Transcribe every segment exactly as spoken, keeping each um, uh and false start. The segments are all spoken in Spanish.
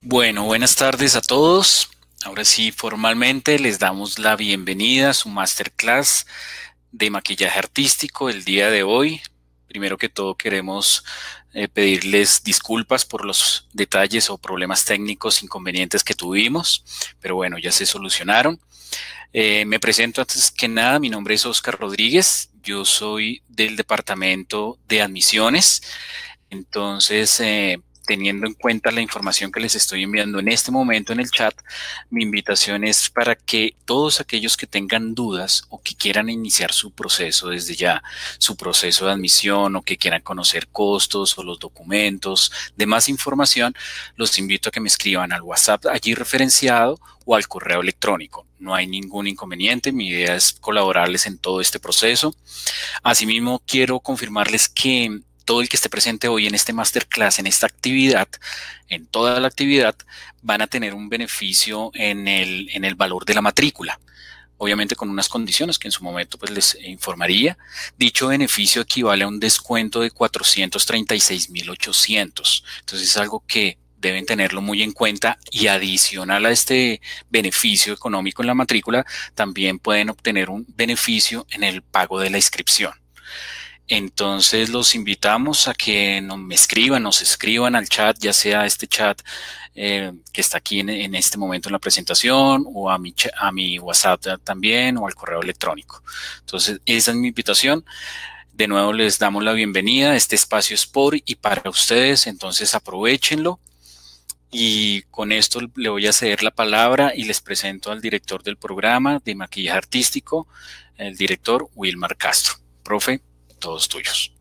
Bueno, buenas tardes a todos. Ahora sí, formalmente les damos la bienvenida a su masterclass de maquillaje artístico el día de hoy. Primero que todo queremos eh, pedirles disculpas por los detalles o problemas técnicos inconvenientes que tuvimos, pero bueno, ya se solucionaron. Eh, me presento antes que nada, mi nombre es Oscar Rodríguez, yo soy del departamento de admisiones. Entonces, eh, teniendo en cuenta la información que les estoy enviando en este momento en el chat, mi invitación es para que todos aquellos que tengan dudas o que quieran iniciar su proceso desde ya, su proceso de admisión o que quieran conocer costos o los documentos, de más información, los invito a que me escriban al WhatsApp allí referenciado o al correo electrónico. No hay ningún inconveniente, mi idea es colaborarles en todo este proceso. Asimismo, quiero confirmarles que todo el que esté presente hoy en este masterclass, en esta actividad, en toda la actividad, van a tener un beneficio en el, en el valor de la matrícula. Obviamente con unas condiciones que en su momento pues les informaría. Dicho beneficio equivale a un descuento de cuatrocientos treinta y seis mil ochocientos. Entonces es algo que deben tenerlo muy en cuenta y adicional a este beneficio económico en la matrícula, también pueden obtener un beneficio en el pago de la inscripción. Entonces los invitamos a que nos me escriban, nos escriban al chat, ya sea este chat eh, que está aquí en, en, este momento en la presentación o a mi, a mi WhatsApp también o al correo electrónico. Entonces esa es mi invitación. De nuevo les damos la bienvenida. Este espacio es por y para ustedes, entonces aprovechenlo. Y con esto le voy a ceder la palabra y les presento al director del programa de maquillaje artístico, el director Wilmar Castro. Profe, todos tuyos.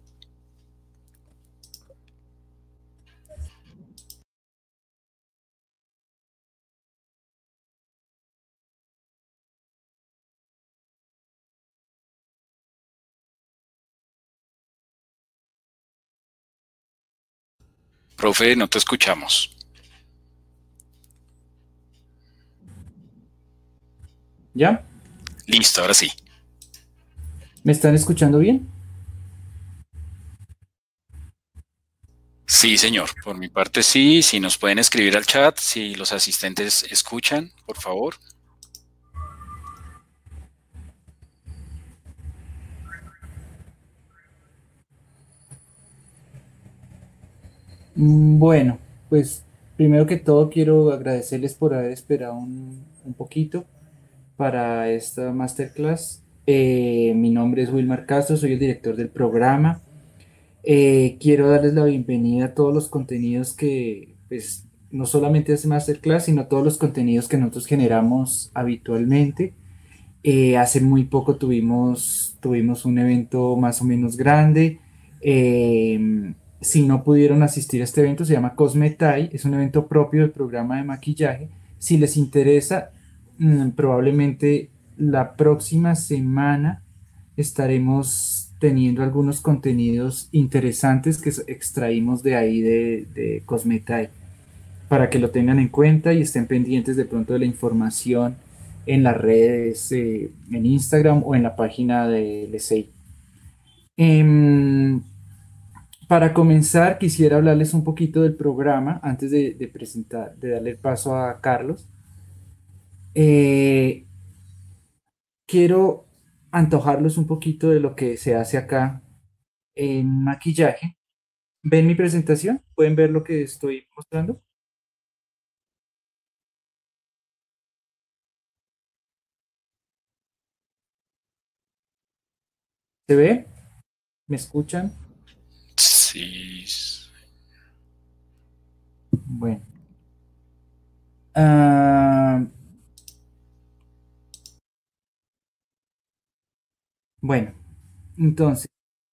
Profe, no te escuchamos. ¿Ya? Listo, ahora sí. ¿Me están escuchando bien? Sí, señor. Por mi parte, sí. Si nos pueden escribir al chat, si los asistentes escuchan, por favor. Mm, Bueno, pues primero que todo quiero agradecerles por haber esperado un, un poquito para esta masterclass. Eh, mi nombre es Wilmar Castro, soy el director del programa. Eh, quiero darles la bienvenida a todos los contenidos que, pues, no solamente es masterclass, sino todos los contenidos que nosotros generamos habitualmente. Eh, hace muy poco tuvimos, tuvimos un evento más o menos grande. Eh, si no pudieron asistir a este evento, se llama Cosmetai, es un evento propio del programa de maquillaje. Si les interesa, mm, probablemente la próxima semana estaremos teniendo algunos contenidos interesantes que extraímos de ahí de, de Cosmetai para que lo tengan en cuenta y estén pendientes de pronto de la información en las redes, eh, en Instagram o en la página de L S I. Em, para comenzar, quisiera hablarles un poquito del programa antes de, de presentar, de darle el paso a Carlos. Eh, Quiero antojarlos un poquito de lo que se hace acá en maquillaje. ¿Ven mi presentación? ¿Pueden ver lo que estoy mostrando? ¿Se ve? ¿Me escuchan? Sí. Bueno. Ah, bueno, entonces,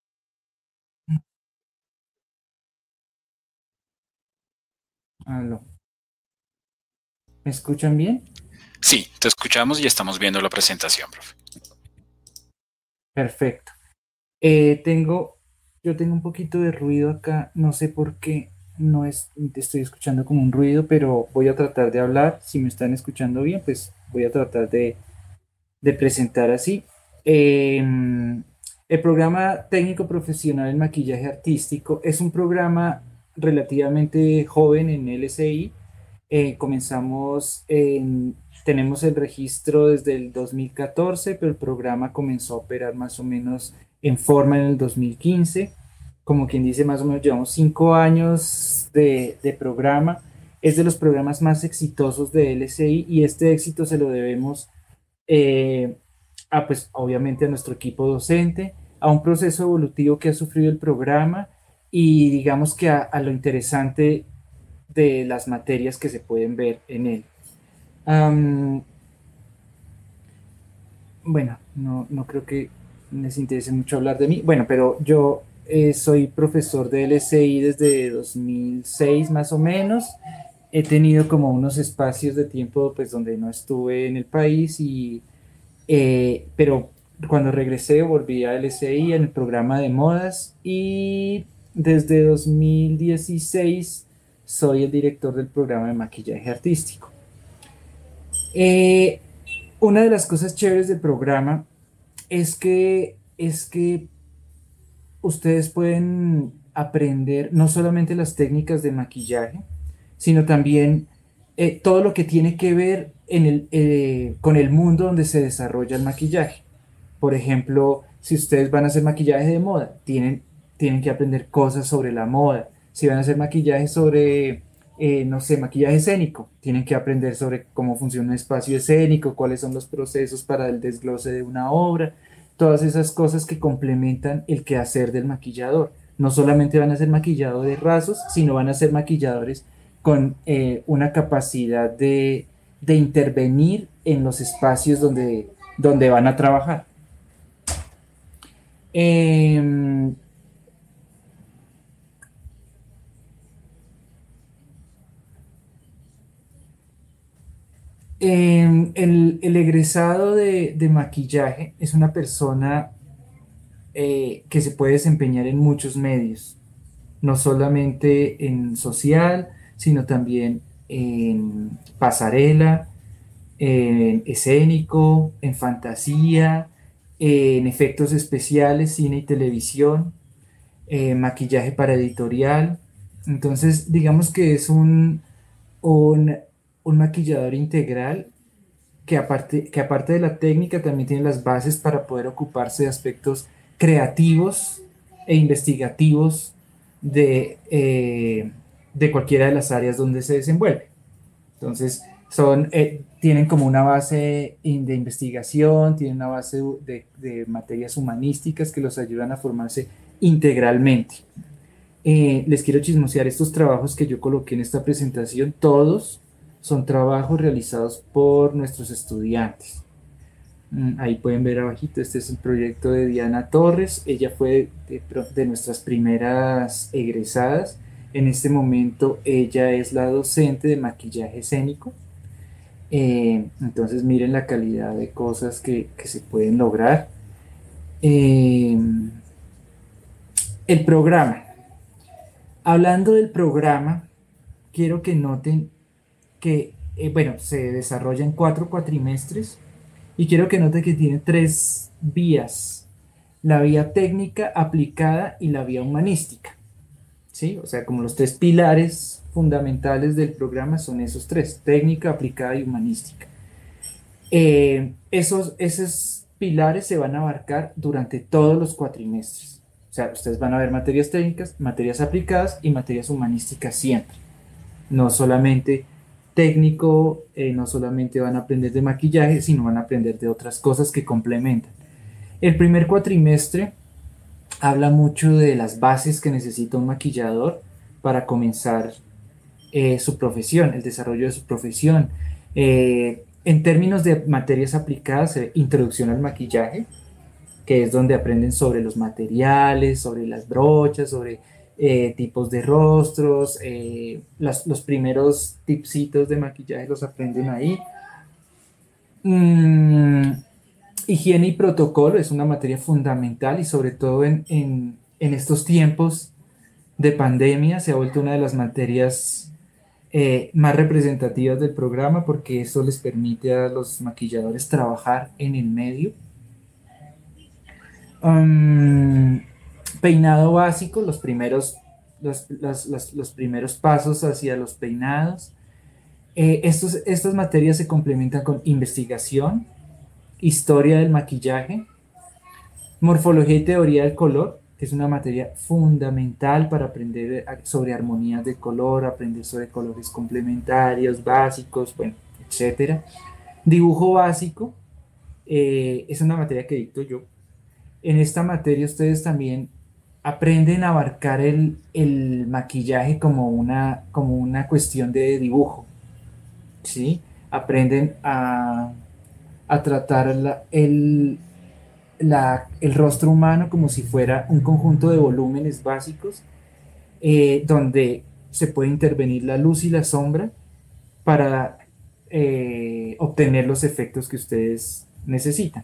aló, ¿me escuchan bien? Sí, te escuchamos y estamos viendo la presentación, profe. Perfecto. Eh, tengo, yo tengo un poquito de ruido acá, no sé por qué, no es, te estoy escuchando como un ruido, pero voy a tratar de hablar. Si me están escuchando bien, pues voy a tratar de, de presentar así. Em, el programa técnico profesional en maquillaje artístico es un programa relativamente joven en L S I. Eh, comenzamos en, tenemos el registro desde el dos mil catorce, pero el programa comenzó a operar más o menos en forma en el dos mil quince. Como quien dice, más o menos llevamos cinco años de, de programa. Es de los programas más exitosos de L S I y este éxito se lo debemos eh, a, pues, obviamente a nuestro equipo docente, a un proceso evolutivo que ha sufrido el programa y digamos que a, a lo interesante de las materias que se pueden ver en él. Um, bueno, no, no creo que les interese mucho hablar de mí. Bueno, pero yo eh, soy profesor de L S I desde dos mil seis más o menos. He tenido como unos espacios de tiempo pues donde no estuve en el país y eh, pero cuando regresé volví a L S I en el programa de modas y desde dos mil dieciséis soy el director del programa de maquillaje artístico. Eh, una de las cosas chéveres del programa es que, es que ustedes pueden aprender no solamente las técnicas de maquillaje, sino también eh, todo lo que tiene que ver en el, eh, con el mundo donde se desarrolla el maquillaje. Por ejemplo, si ustedes van a hacer maquillaje de moda, tienen, tienen que aprender cosas sobre la moda. Si van a hacer maquillaje sobre, eh, no sé, maquillaje escénico, tienen que aprender sobre cómo funciona un espacio escénico, cuáles son los procesos para el desglose de una obra, todas esas cosas que complementan el quehacer del maquillador. No solamente van a ser maquilladores de rasos, sino van a ser maquilladores con eh, una capacidad de, de intervenir en los espacios donde, donde van a trabajar. Eh, eh, el, el egresado de, de maquillaje es una persona eh, que se puede desempeñar en muchos medios, no solamente en social, sino también en pasarela, en escénico, en fantasía, en efectos especiales, cine y televisión, eh, maquillaje para editorial. Entonces, digamos que es un, un, un maquillador integral que aparte, que aparte de la técnica también tiene las bases para poder ocuparse de aspectos creativos e investigativos de, eh, de cualquiera de las áreas donde se desenvuelve. Entonces, son, eh, tienen como una base in- de investigación, tienen una base de, de materias humanísticas que los ayudan a formarse integralmente. Eh, les quiero chismosear estos trabajos que yo coloqué en esta presentación, todos son trabajos realizados por nuestros estudiantes. Mm, Ahí pueden ver abajito, este es el proyecto de Diana Torres, ella fue de, pro- de nuestras primeras egresadas. En este momento ella es la docente de maquillaje escénico. Eh, entonces miren la calidad de cosas que, que se pueden lograr. Eh, el programa. Hablando del programa, quiero que noten que, eh, bueno, se desarrolla en cuatro cuatrimestres y quiero que noten que tiene tres vías, la vía técnica aplicada y la vía humanística, ¿sí? O sea, como los tres pilares fundamentales del programa son esos tres, técnica, aplicada y humanística. Eh, esos, esos pilares se van a abarcar durante todos los cuatrimestres. O sea, ustedes van a ver materias técnicas, materias aplicadas y materias humanísticas siempre, no solamente técnico, eh, no solamente van a aprender de maquillaje, sino van a aprender de otras cosas que complementan. El primer cuatrimestre habla mucho de las bases que necesita un maquillador para comenzar eh, su profesión, el desarrollo de su profesión. Eh, en términos de materias aplicadas, eh, introducción al maquillaje, que es donde aprenden sobre los materiales, sobre las brochas, sobre eh, tipos de rostros, eh, las- los primeros tipsitos de maquillaje los aprenden ahí. Mm, higiene y protocolo es una materia fundamental y sobre todo en, en- en estos tiempos de pandemia se ha vuelto una de las materias eh, más representativas del programa porque eso les permite a los maquilladores trabajar en el medio. Um, peinado básico, los primeros, los, los- los- los primeros pasos hacia los peinados. Eh, estos, estas materias se complementan con investigación, historia del maquillaje, morfología y teoría del color, que es una materia fundamental para aprender sobre armonías de color, aprender sobre colores complementarios, básicos, bueno, etcétera. Dibujo básico, eh, es una materia que dicto yo. En esta materia ustedes también aprenden a abarcar el, el maquillaje como una, como una cuestión de dibujo, ¿sí? Aprenden a, a tratar la- el, la- el rostro humano como si fuera un conjunto de volúmenes básicos, eh, donde se puede intervenir la luz y la sombra para eh, obtener los efectos que ustedes necesitan.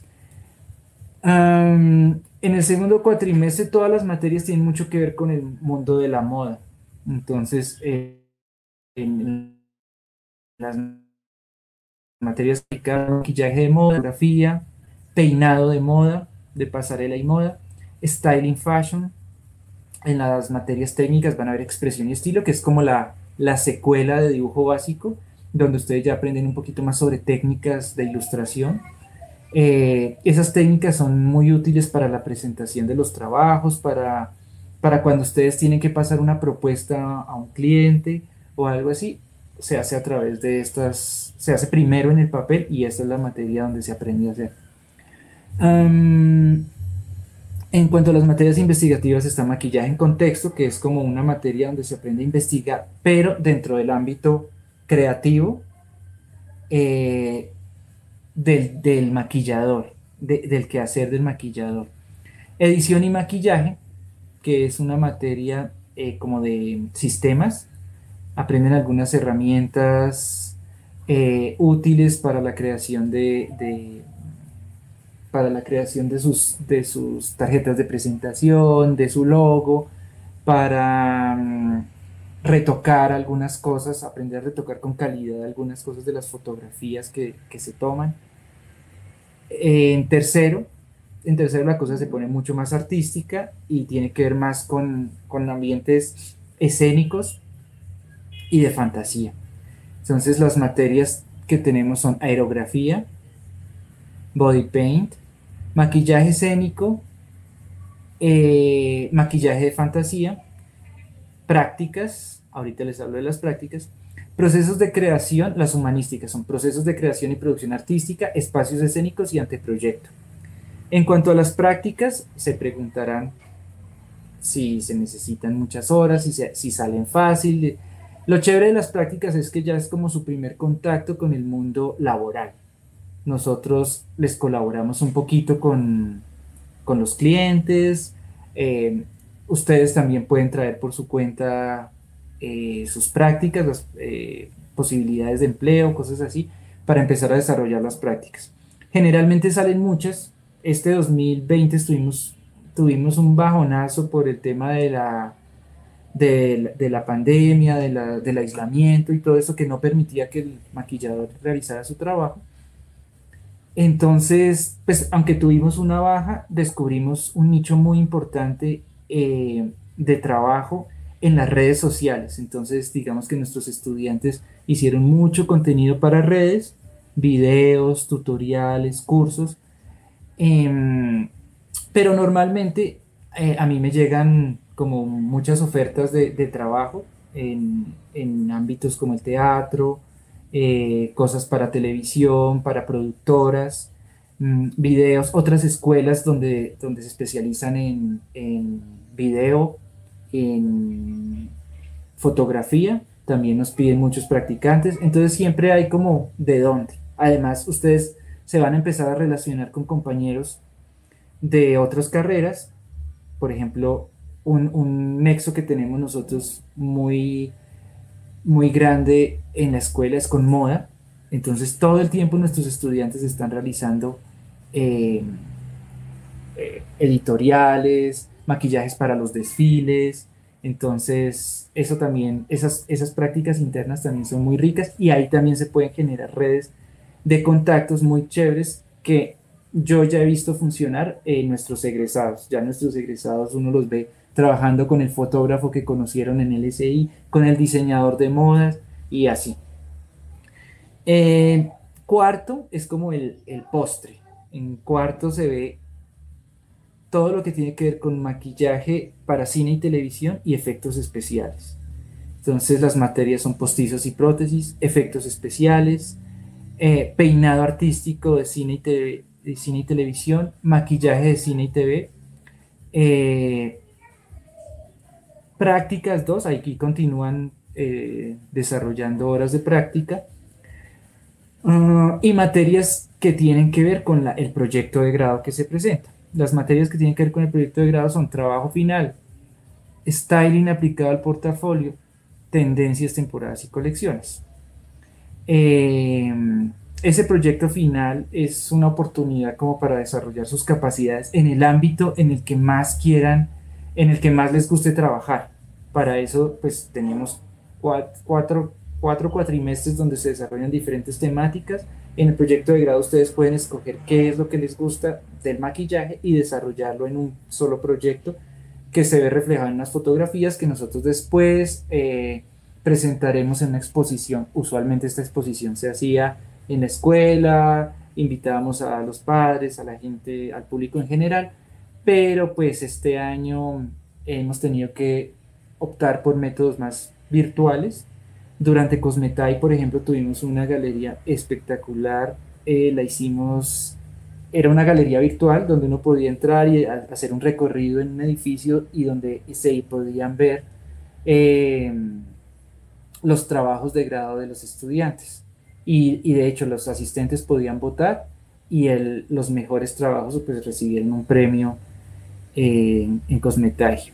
Am, en el segundo cuatrimestre todas las materias tienen mucho que ver con el mundo de la moda. Entonces, eh, en las materias de maquillaje de moda, fotografía, peinado de moda, de pasarela y moda, styling fashion. En las materias técnicas van a ver expresión y estilo, que es como la, la secuela de dibujo básico, donde ustedes ya aprenden un poquito más sobre técnicas de ilustración. Eh, esas técnicas son muy útiles para la presentación de los trabajos, para, para cuando ustedes tienen que pasar una propuesta a un cliente o algo así, se hace a través de estas, se hace primero en el papel y esta es la materia donde se aprende a hacer. Um, en cuanto a las materias investigativas está maquillaje en contexto, que es como una materia donde se aprende a investigar, pero dentro del ámbito creativo, eh, del, del maquillador, de- del quehacer del maquillador. Edición y maquillaje, que es una materia eh, como de sistemas, aprenden algunas herramientas eh, útiles para la creación de, de- para la creación de sus, de sus tarjetas de presentación, de su logo, para mm, retocar algunas cosas, aprender a retocar con calidad algunas cosas de las fotografías que, que se toman. En tercero, en tercero la cosa se pone mucho más artística y tiene que ver más con, con ambientes escénicos y de fantasía. Entonces las materias que tenemos son aerografía, body paint, maquillaje escénico, eh, maquillaje de fantasía, prácticas, ahorita les hablo de las prácticas, procesos de creación, las humanísticas son procesos de creación y producción artística, espacios escénicos y anteproyecto. En cuanto a las prácticas, se preguntarán si se necesitan muchas horas, si, se- si salen fácil. Lo chévere de las prácticas es que ya es como su primer contacto con el mundo laboral. Nosotros les colaboramos un poquito con, con los clientes. eh, Ustedes también pueden traer por su cuenta eh, sus prácticas, las eh, posibilidades de empleo, cosas así, para empezar a desarrollar las prácticas. Generalmente salen muchas. Este dos mil veinte estuvimos, tuvimos un bajonazo por el tema de la, de, la de la pandemia, de la- del aislamiento y todo eso que no permitía que el maquillador realizara su trabajo. Entonces, pues aunque tuvimos una baja, descubrimos un nicho muy importante eh, de trabajo en las redes sociales. Entonces, digamos que nuestros estudiantes hicieron mucho contenido para redes, videos, tutoriales, cursos, em, pero normalmente eh, a mí me llegan como muchas ofertas de, de trabajo en, en ámbitos como el teatro, eh, cosas para televisión, para productoras, mm, videos, otras escuelas donde, donde se especializan en, en video, en fotografía, también nos piden muchos practicantes, entonces siempre hay como de dónde. Además, ustedes se van a empezar a relacionar con compañeros de otras carreras. Por ejemplo, un, un nexo que tenemos nosotros muy, muy grande en la escuela es con moda. Entonces, todo el tiempo nuestros estudiantes están realizando eh, eh, editoriales, maquillajes para los desfiles. Entonces, eso también, esas, esas prácticas internas también son muy ricas y ahí también se pueden generar redes de contactos muy chéveres que yo ya he visto funcionar en nuestros egresados. Ya nuestros egresados uno los ve trabajando con el fotógrafo que conocieron en el S I, con el diseñador de modas y así. Eh, Cuarto es como el, el postre. En cuarto se ve todo lo que tiene que ver con maquillaje para cine y televisión y efectos especiales. Entonces las materias son postizos y prótesis, efectos especiales, eh, peinado artístico de cine y, TV de cine y televisión, maquillaje de cine y T V, eh, prácticas dos, aquí continúan eh, desarrollando horas de práctica, uh, y materias que tienen que ver con la, el proyecto de grado que se presenta. Las materias que tienen que ver con el proyecto de grado son trabajo final, styling aplicado al portafolio, tendencias, temporadas y colecciones. Eh, ese proyecto final es una oportunidad como para desarrollar sus capacidades en el ámbito en el que más quieran, en el que más les guste trabajar. Para eso, pues tenemos cuatro, cuatro, cuatro cuatrimestres donde se desarrollan diferentes temáticas. En el proyecto de grado ustedes pueden escoger qué es lo que les gusta del maquillaje y desarrollarlo en un solo proyecto que se ve reflejado en unas fotografías que nosotros después eh, presentaremos en una exposición. Usualmente esta exposición se hacía en la escuela, invitábamos a los padres, a la gente, al público en general, pero pues este año hemos tenido que optar por métodos más virtuales. Durante Cosmetai, por ejemplo, tuvimos una galería espectacular, eh, la hicimos, era una galería virtual donde uno podía entrar y a- hacer un recorrido en un edificio y donde se podían ver eh, los trabajos de grado de los estudiantes. Y, y de hecho los asistentes podían votar y el, los mejores trabajos pues recibieron un premio eh, en, en Cosmetai.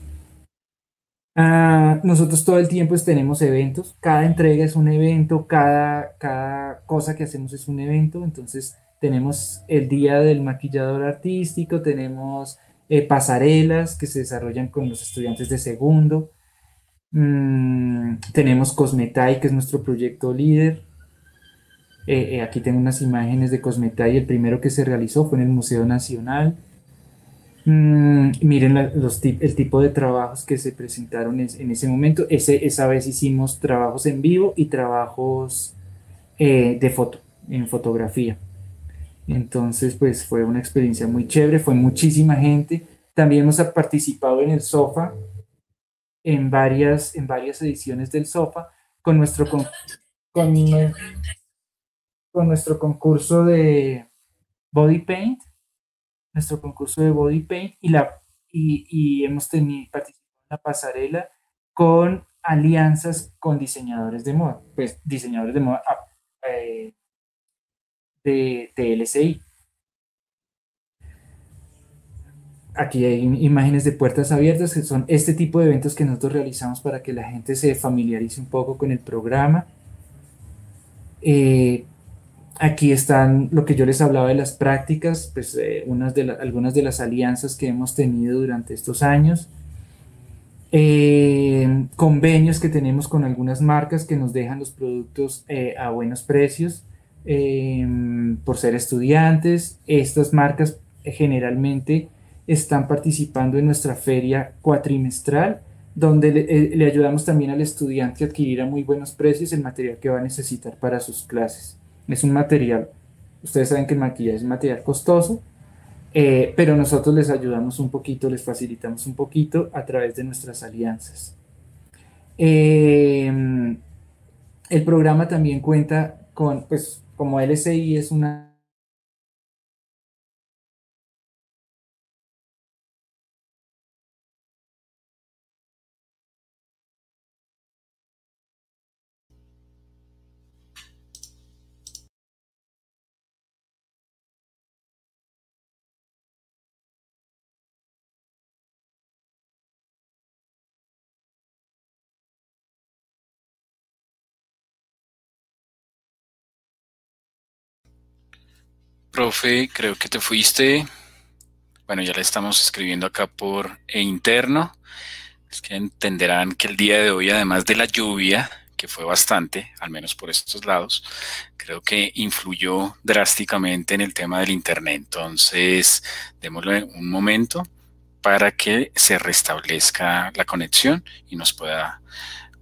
Ah, nosotros todo el tiempo pues, tenemos eventos, cada entrega es un evento, cada, cada cosa que hacemos es un evento, entonces tenemos el día del maquillador artístico, tenemos eh, pasarelas que se desarrollan con los estudiantes de segundo. Mm, tenemos Cosmetai, que es nuestro proyecto líder. Eh, eh, aquí tengo unas imágenes de Cosmetai, el primero que se realizó fue en el Museo Nacional. Mm, miren la- los tip- el tipo de trabajos que se presentaron es- en ese momento. Ese, esa vez hicimos trabajos en vivo y trabajos eh, de foto, en fotografía. Entonces, pues fue una experiencia muy chévere, fue muchísima gente. También hemos participado en el SOFA, en varias, en varias ediciones del SOFA, con nuestro, con, con, nue- con nuestro concurso de Body Paint, nuestro concurso de Body Paint y, la, y, y hemos tenido, participado en la pasarela con alianzas con diseñadores de moda, pues diseñadores de moda ah, eh, de, de L S I. Aquí hay imágenes de puertas abiertas, que son este tipo de eventos que nosotros realizamos para que la gente se familiarice un poco con el programa. Eh, Aquí están lo que yo les hablaba de las prácticas, pues eh, unas de la- algunas de las alianzas que hemos tenido durante estos años. Eh, convenios que tenemos con algunas marcas que nos dejan los productos eh, a buenos precios eh, por ser estudiantes. Estas marcas eh, generalmente están participando en nuestra feria cuatrimestral, donde le, eh, le ayudamos también al estudiante a adquirir a muy buenos precios el material que va a necesitar para sus clases. Es un material, ustedes saben que el maquillaje es un material costoso, eh, pero nosotros les ayudamos un poquito, les facilitamos un poquito a través de nuestras alianzas. Eh, el programa también cuenta con, pues como L S I es una... Profe, creo que te fuiste. Bueno, ya le estamos escribiendo acá por e interno. Es que entenderán que el día de hoy, además de la lluvia, que fue bastante, al menos por estos lados, creo que influyó drásticamente en el tema del internet. Entonces, démosle un momento para que se restablezca la conexión y nos pueda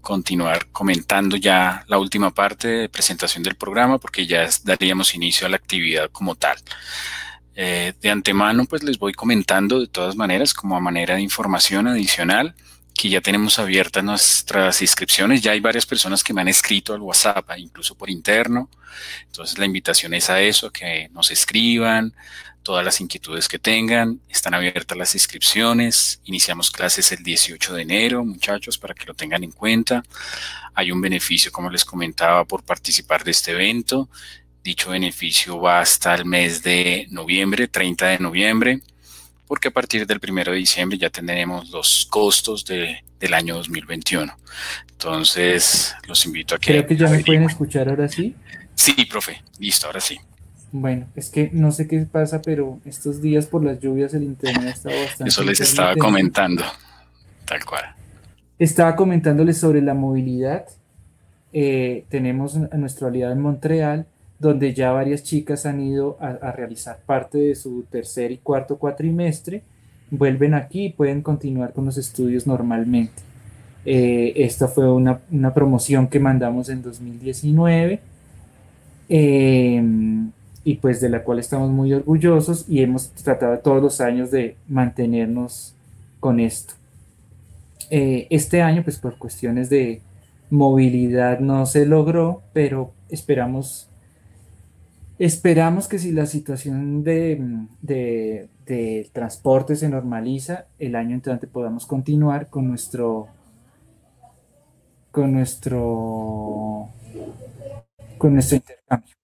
continuar comentando ya la última parte de presentación del programa, porque ya daríamos inicio a la actividad como tal. Eh, de antemano, pues les voy comentando de todas maneras, como a manera de información adicional, que ya tenemos abiertas nuestras inscripciones. Ya hay varias personas que me han escrito al WhatsApp, incluso por interno. Entonces la invitación es a eso, a que nos escriban todas las inquietudes que tengan. Están abiertas las inscripciones. Iniciamos clases el dieciocho de enero, muchachos, para que lo tengan en cuenta. Hay un beneficio, como les comentaba, por participar de este evento. Dicho beneficio va hasta el mes de noviembre, treinta de noviembre, porque a partir del primero de diciembre ya tendremos los costos de, del año dos mil veintiuno. Entonces, los invito a que Creo que ya me pueden averigüen. escuchar ahora sí. Sí, profe, listo, ahora sí. Bueno, es que no sé qué pasa, pero estos días por las lluvias el internet ha estado bastante Eso les estaba intermitente. comentando, tal cual. Estaba comentándoles sobre la movilidad. Eh, tenemos a nuestro aliado en Montreal, donde ya varias chicas han ido a, a realizar parte de su tercer y cuarto cuatrimestre, vuelven aquí y pueden continuar con los estudios normalmente. Eh, esta fue una, una promoción que mandamos en dos mil diecinueve, eh, y pues de la cual estamos muy orgullosos y hemos tratado todos los años de mantenernos con esto. Eh, este año, pues por cuestiones de movilidad no se logró, pero esperamos, esperamos que si la situación de, de, de transporte se normaliza, el año entrante podamos continuar con nuestro, con nuestro, con nuestro intercambio.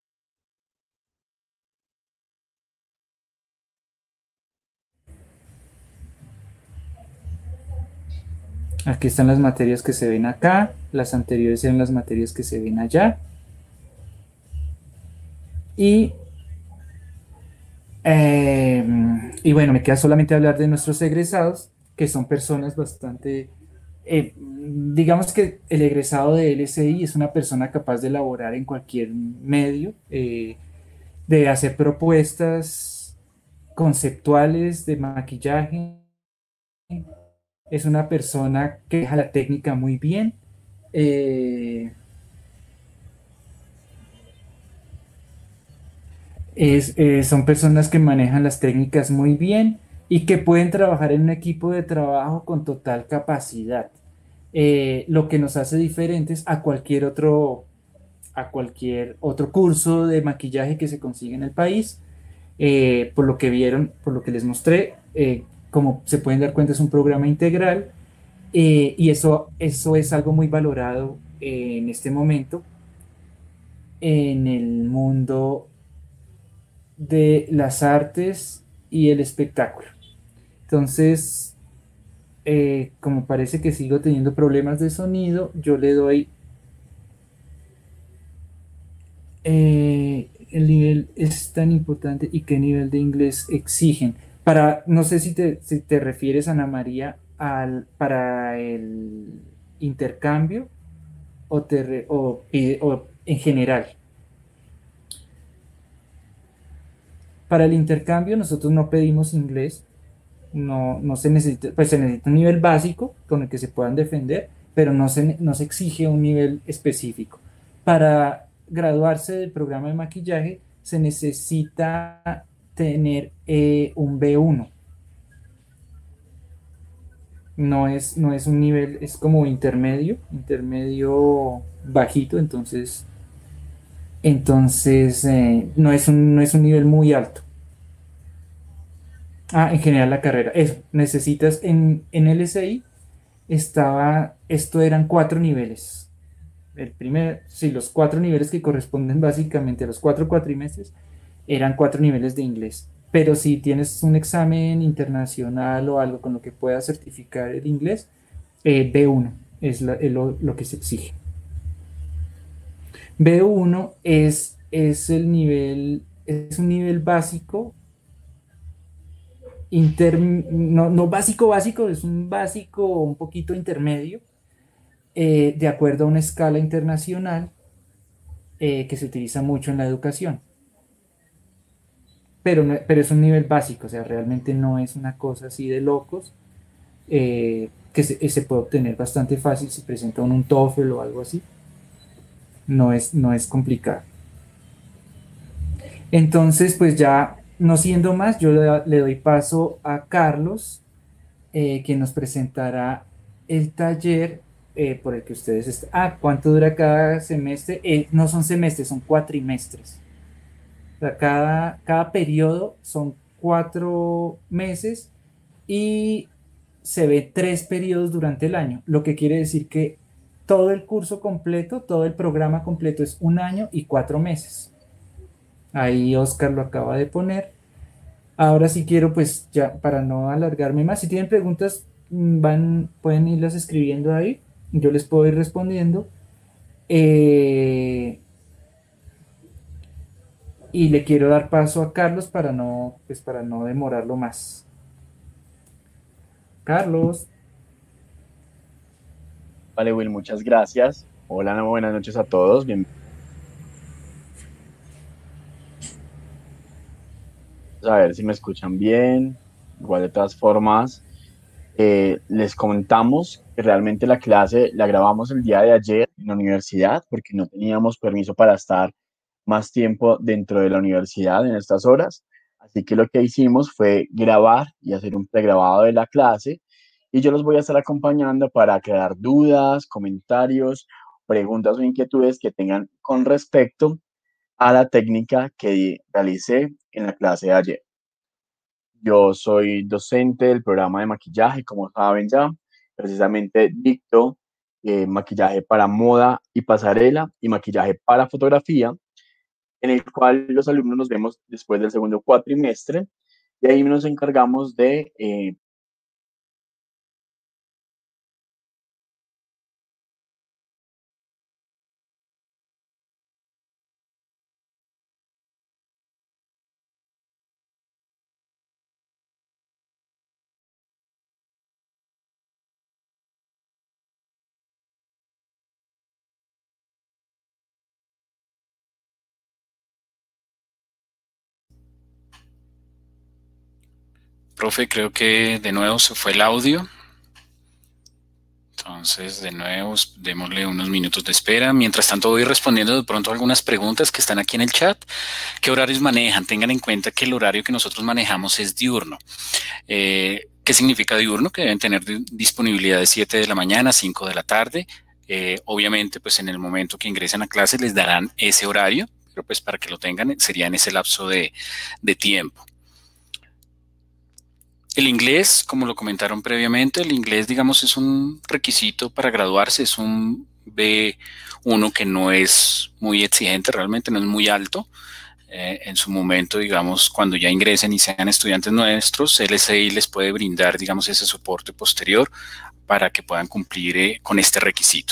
Aquí están las materias que se ven acá, las anteriores eran las materias que se ven allá. Y, eh, y bueno, me queda solamente hablar de nuestros egresados, que son personas bastante, eh, digamos que el egresado de L S I es una persona capaz de elaborar en cualquier medio, eh, de hacer propuestas conceptuales de maquillaje. Es una persona que deja la técnica muy bien. eh, Es, eh, son personas que manejan las técnicas muy bien y que pueden trabajar en un equipo de trabajo con total capacidad. Eh, lo que nos hace diferentes a cualquier otro, a cualquier otro curso de maquillaje que se consigue en el país. Eh, por lo que vieron, por lo que les mostré, eh, como se pueden dar cuenta, es un programa integral, eh, y eso, eso es algo muy valorado eh, en este momento en el mundo de las artes y el espectáculo. Entonces, eh, como parece que sigo teniendo problemas de sonido, yo le doy, eh, el nivel es tan importante y qué nivel de inglés exigen. Para, no sé si te, si te refieres, Ana María, al, para el intercambio o, te re- o, pide- o en general. Para el intercambio nosotros no pedimos inglés. No, no se necesita, pues se necesita un nivel básico con el que se puedan defender, pero no se, no se exige un nivel específico. Para graduarse del programa de maquillaje se necesita tener eh, un B uno. No es, no es un nivel, es como intermedio, intermedio bajito, entonces, entonces eh, no es un, no es un nivel muy alto. Ah, en general la carrera. Eso, necesitas en, en L S I estaba, esto eran cuatro niveles. El primer, sí, los cuatro niveles que corresponden básicamente a los cuatro cuatrimestres eran cuatro niveles de inglés. Pero si tienes un examen internacional o algo con lo que puedas certificar el inglés, eh, B uno es, la- es lo, lo que se exige. B uno es, es el nivel, es un nivel básico, inter, no, no básico básico, es un básico un poquito intermedio, eh, de acuerdo a una escala internacional, eh, que se utiliza mucho en la educación. Pero, no- pero es un nivel básico, o sea, realmente no es una cosa así de locos. Eh, que se, se puede obtener bastante fácil si presenta uno un TOEFL o algo así. No es, no es complicado. Entonces, pues ya no siendo más, yo le, le doy paso a Carlos, eh, quien nos presentará el taller eh, por el que ustedes están. Ah, ¿cuánto dura cada semestre? Eh, no son semestres, son cuatrimestres. O sea, cada, cada periodo son cuatro meses y se ve tres periodos durante el año, lo que quiere decir que todo el curso completo, todo el programa completo es un año y cuatro meses. Ahí Oscar lo acaba de poner. Ahora sí quiero, pues ya para no alargarme más, si tienen preguntas, mm, van, pueden irlas escribiendo ahí, yo les puedo ir respondiendo. Eh, y le quiero dar paso a Carlos para no, pues para no demorarlo más. Carlos. Vale, Will, muchas gracias. Hola, no, buenas noches a todos. Bienvenidos. A ver si me escuchan bien. Igual, de todas formas, eh, les comentamos que realmente la clase la grabamos el día de ayer en la universidad porque no teníamos permiso para estar más tiempo dentro de la universidad en estas horas. Así que lo que hicimos fue grabar y hacer un pregrabado de la clase y yo los voy a estar acompañando para aclarar dudas, comentarios, preguntas o inquietudes que tengan con respecto a la técnica que realicé en la clase de ayer. Yo soy docente del programa de maquillaje, como saben ya, precisamente dicto eh, maquillaje para moda y pasarela y maquillaje para fotografía, en el cual los alumnos nos vemos después del segundo cuatrimestre y ahí nos encargamos de eh, Profe, creo que de nuevo se fue el audio. Entonces, de nuevo, démosle unos minutos de espera. Mientras tanto, voy respondiendo de pronto algunas preguntas que están aquí en el chat. ¿Qué horarios manejan? Tengan en cuenta que el horario que nosotros manejamos es diurno. Eh, ¿Qué significa diurno? Que deben tener disponibilidad de siete de la mañana a cinco de la tarde. Eh, obviamente, pues en el momento que ingresen a clase les darán ese horario, pero pues para que lo tengan sería en ese lapso de, de tiempo. El inglés, como lo comentaron previamente, el inglés, digamos, es un requisito para graduarse, es un B uno que no es muy exigente, realmente no es muy alto. Eh, en su momento, digamos, cuando ya ingresen y sean estudiantes nuestros, L S I les puede brindar, digamos, ese soporte posterior para que puedan cumplir eh, con este requisito.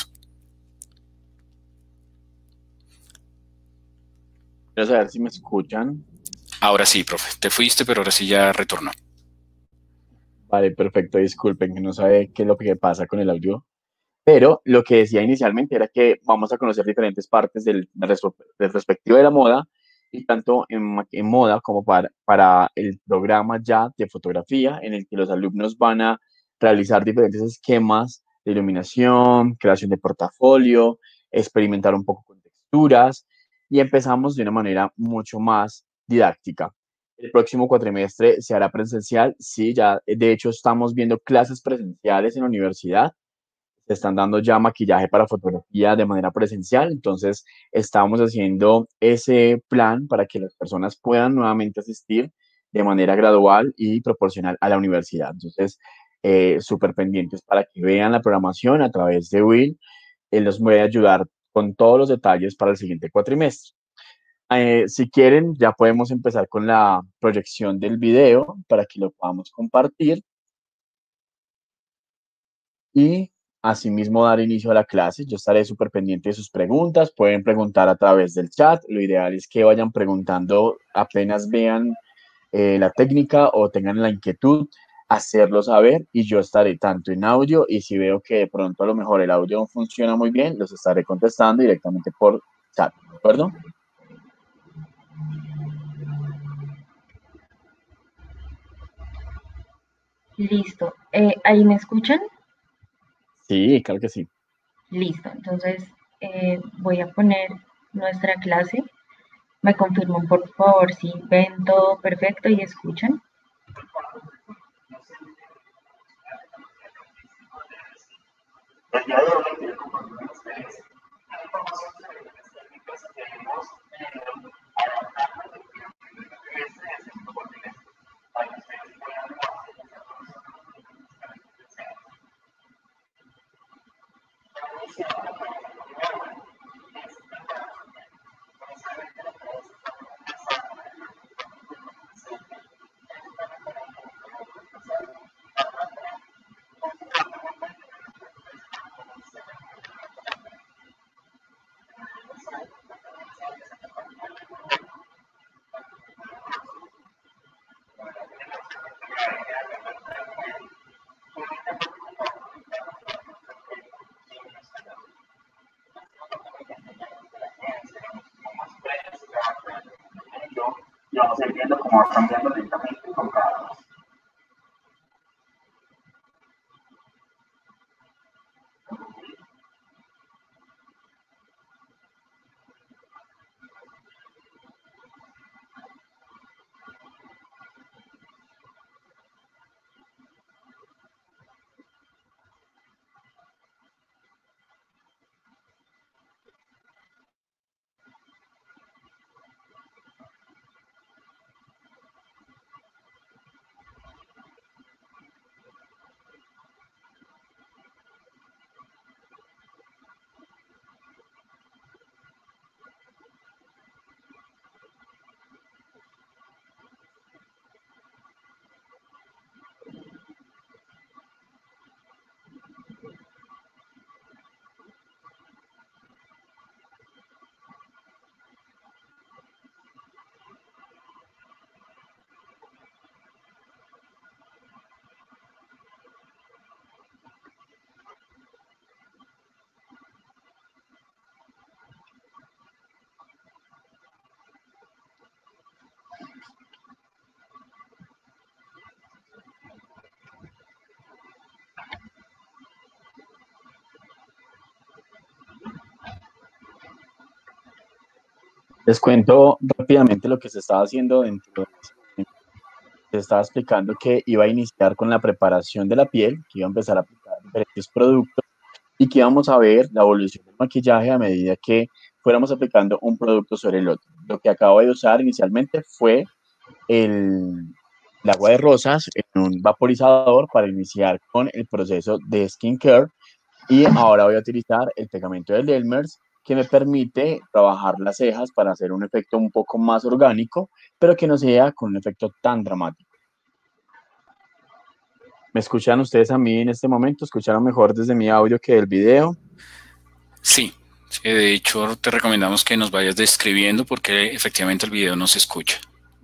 quiero saber si me escuchan. Ahora sí, profe, te fuiste, pero ahora sí ya retornó. Vale, perfecto, disculpen que no sabe qué es lo que pasa con el audio. Pero lo que decía inicialmente era que vamos a conocer diferentes partes del, del respectivo de la moda, y tanto en, en moda como para, para el programa ya de fotografía, en el que los alumnos van a realizar diferentes esquemas de iluminación, creación de portafolio, experimentar un poco con texturas, y empezamos de una manera mucho más didáctica. El próximo cuatrimestre se hará presencial, sí, ya de hecho estamos viendo clases presenciales en la universidad, se están dando ya maquillaje para fotografía de manera presencial, entonces estamos haciendo ese plan para que las personas puedan nuevamente asistir de manera gradual y proporcional a la universidad. Entonces, eh, súper pendientes para que vean la programación a través de Will. Él los voy a ayudar con todos los detalles para el siguiente cuatrimestre. Eh, si quieren, ya podemos empezar con la proyección del video para que lo podamos compartir y asimismo dar inicio a la clase. Yo estaré súper pendiente de sus preguntas. Pueden preguntar a través del chat. Lo ideal es que vayan preguntando apenas vean eh, la técnica o tengan la inquietud, hacerlo saber y yo estaré tanto en audio y si veo que de pronto a lo mejor el audio no funciona muy bien, los estaré contestando directamente por chat, ¿de acuerdo? Listo. Eh, ¿ahí me escuchan? Sí, claro que sí. Listo, entonces eh, voy a poner nuestra clase. Me confirman por favor si ven todo perfecto y escuchan. El día de hoy quiero compartir con ustedes la información sobre las técnicas que hemos tenido adaptando el primer trimestre del segundo cuatrimestre para que ustedes puedan hacer esta formación para iniciar la práctica primera es intentar inicialmente la clase y vamos a ir viendo cómo va cambiando lentamente con cada uno. Les cuento rápidamente lo que se estaba haciendo dentro de ese momento. Se estaba explicando que iba a iniciar con la preparación de la piel, que iba a empezar a aplicar diferentes productos y que íbamos a ver la evolución del maquillaje a medida que fuéramos aplicando un producto sobre el otro. Lo que acabo de usar inicialmente fue el, el agua de rosas en un vaporizador para iniciar con el proceso de skincare y ahora voy a utilizar el pegamento de Elmer's que me permite trabajar las cejas para hacer un efecto un poco más orgánico, pero que no sea con un efecto tan dramático. ¿Me escuchan ustedes a mí en este momento? ¿Escucharon mejor desde mi audio que del video? Sí, sí, de hecho te recomendamos que nos vayas describiendo porque efectivamente el video no se escucha.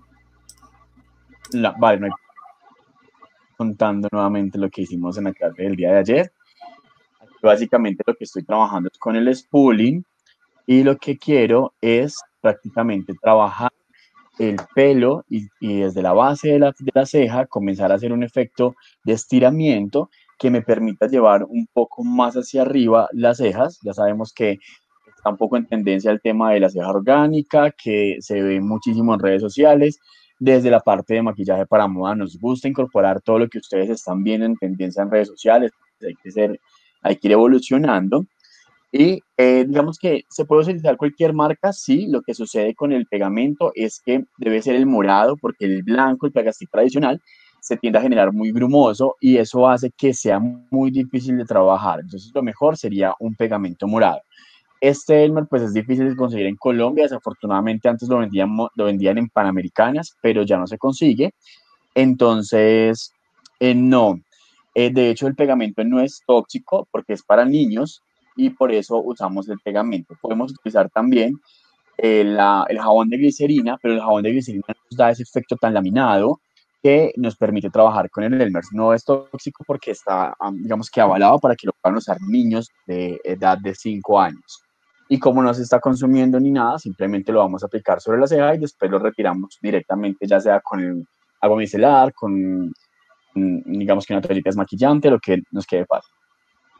La, vale, no hay... contando nuevamente lo que hicimos en la clase del día de ayer. Aquí básicamente lo que estoy trabajando es con el spooling y lo que quiero es prácticamente trabajar el pelo y, y desde la base de la, de la ceja comenzar a hacer un efecto de estiramiento que me permita llevar un poco más hacia arriba las cejas. Ya sabemos que está un poco en tendencia el tema de la ceja orgánica, que se ve muchísimo en redes sociales. Desde la parte de maquillaje para moda nos gusta incorporar todo lo que ustedes están viendo en tendencia en redes sociales. Hay que, ser, hay que ir evolucionando. Y eh, digamos que se puede utilizar cualquier marca, sí, lo que sucede con el pegamento es que debe ser el morado, porque el blanco, el pegastick tradicional, se tiende a generar muy brumoso y eso hace que sea muy difícil de trabajar. Entonces lo mejor sería un pegamento morado. Este Elmer pues es difícil de conseguir en Colombia, desafortunadamente antes lo vendían, lo vendían en Panamericanas, pero ya no se consigue. Entonces, eh, no. Eh, de hecho, el pegamento no es tóxico porque es para niños y por eso usamos el pegamento. Podemos utilizar también eh, la, el jabón de glicerina, pero el jabón de glicerina nos da ese efecto tan laminado que nos permite trabajar con el Elmer's. No es tóxico porque está, um, digamos que avalado para que lo puedan usar niños de edad de cinco años. Y como no se está consumiendo ni nada, simplemente lo vamos a aplicar sobre la ceja y después lo retiramos directamente, ya sea con el agua micelar, con, digamos que una toallita desmaquillante, lo que nos quede fácil.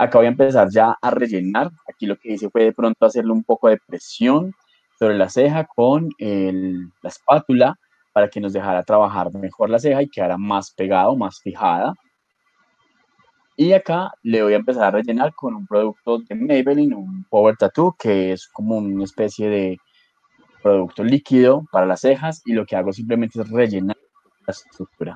Acá voy a empezar ya a rellenar. Aquí lo que hice fue de pronto hacerle un poco de presión sobre la ceja con el- la espátula para que nos dejara trabajar mejor la ceja y quedara más pegado, más fijada. Y acá le voy a empezar a rellenar con un producto de Maybelline, un Power Tattoo, que es como una especie de producto líquido para las cejas, y lo que hago simplemente es rellenar la estructura.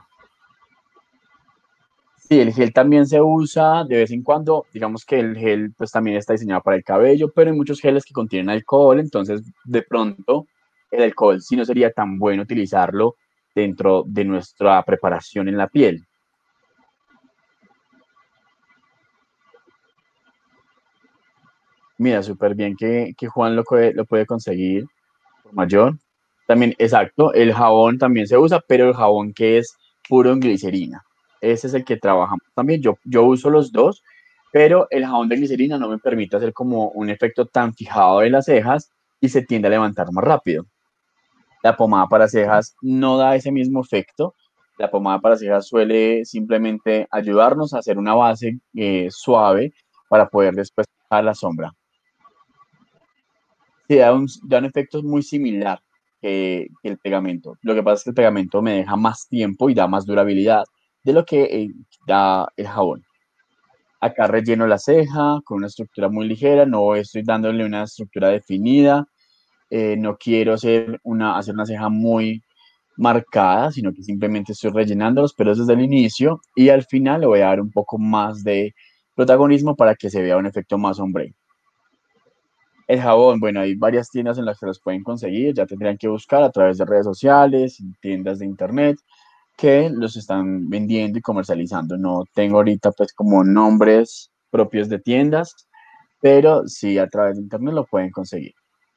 Sí, el gel también se usa de vez en cuando. Digamos que el gel pues también está diseñado para el cabello, pero hay muchos geles que contienen alcohol, entonces de pronto el alcohol sí no sería tan bueno utilizarlo dentro de nuestra preparación en la piel. Mira, súper bien que, que Juan lo, puede- lo puede conseguir por mayor. También, exacto, el jabón también se usa, pero el jabón que es puro en glicerina. Ese es el que trabajamos también. Yo, yo uso los dos, pero el jabón de glicerina no me permite hacer como un efecto tan fijado de las cejas y se tiende a levantar más rápido. La pomada para cejas no da ese mismo efecto. La pomada para cejas suele simplemente ayudarnos a hacer una base eh, suave para poder después a la sombra. Sí, da un, da un efecto muy similar que, que el pegamento. Lo que pasa es que el pegamento me deja más tiempo y da más durabilidad de lo que eh, da el jabón. Acá relleno la ceja con una estructura muy ligera, no estoy dándole una estructura definida, eh, no quiero hacer una, hacer una ceja muy marcada, sino que simplemente estoy rellenando los pelos desde el inicio y al final le voy a dar un poco más de protagonismo para que se vea un efecto más hombre. El jabón, bueno, hay varias tiendas en las que los pueden conseguir, ya tendrían que buscar a través de redes sociales, tiendas de internet, que los están vendiendo y comercializando. No tengo ahorita pues como nombres propios de tiendas, pero sí a través de internet lo pueden conseguir.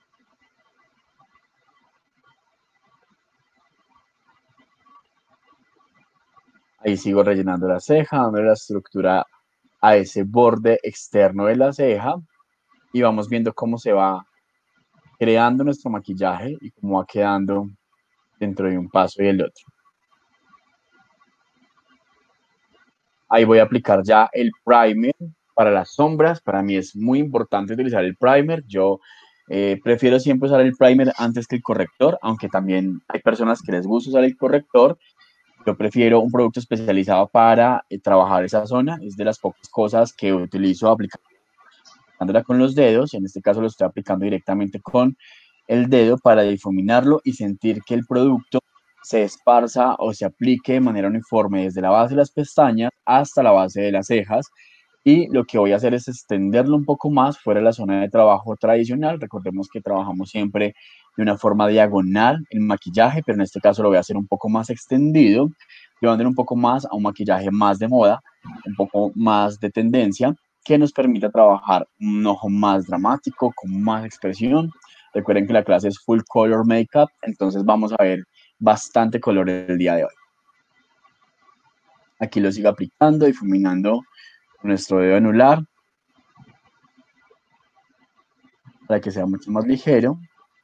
Ahí sigo rellenando la ceja, dando la estructura a ese borde externo de la ceja y vamos viendo cómo se va creando nuestro maquillaje y cómo va quedando dentro de un paso y el otro. Ahí voy a aplicar ya el primer para las sombras. Para mí es muy importante utilizar el primer. Yo eh, prefiero siempre usar el primer antes que el corrector, aunque también hay personas que les gusta usar el corrector. Yo prefiero un producto especializado para eh, trabajar esa zona. Es de las pocas cosas que utilizo aplicándola con los dedos. En este caso lo estoy aplicando directamente con el dedo para difuminarlo y sentir que el producto se esparza o se aplique de manera uniforme desde la base de las pestañas hasta la base de las cejas. Y lo que voy a hacer es extenderlo un poco más fuera de la zona de trabajo tradicional. Recordemos que trabajamos siempre de una forma diagonal el maquillaje, pero en este caso lo voy a hacer un poco más extendido, llevándolo un poco más a un maquillaje más de moda, un poco más de tendencia, que nos permita trabajar un ojo más dramático, con más expresión. Recuerden que la clase es full color makeup, entonces vamos a ver bastante color el día de hoy. Aquí lo sigo aplicando, difuminando con nuestro dedo anular para que sea mucho más ligero.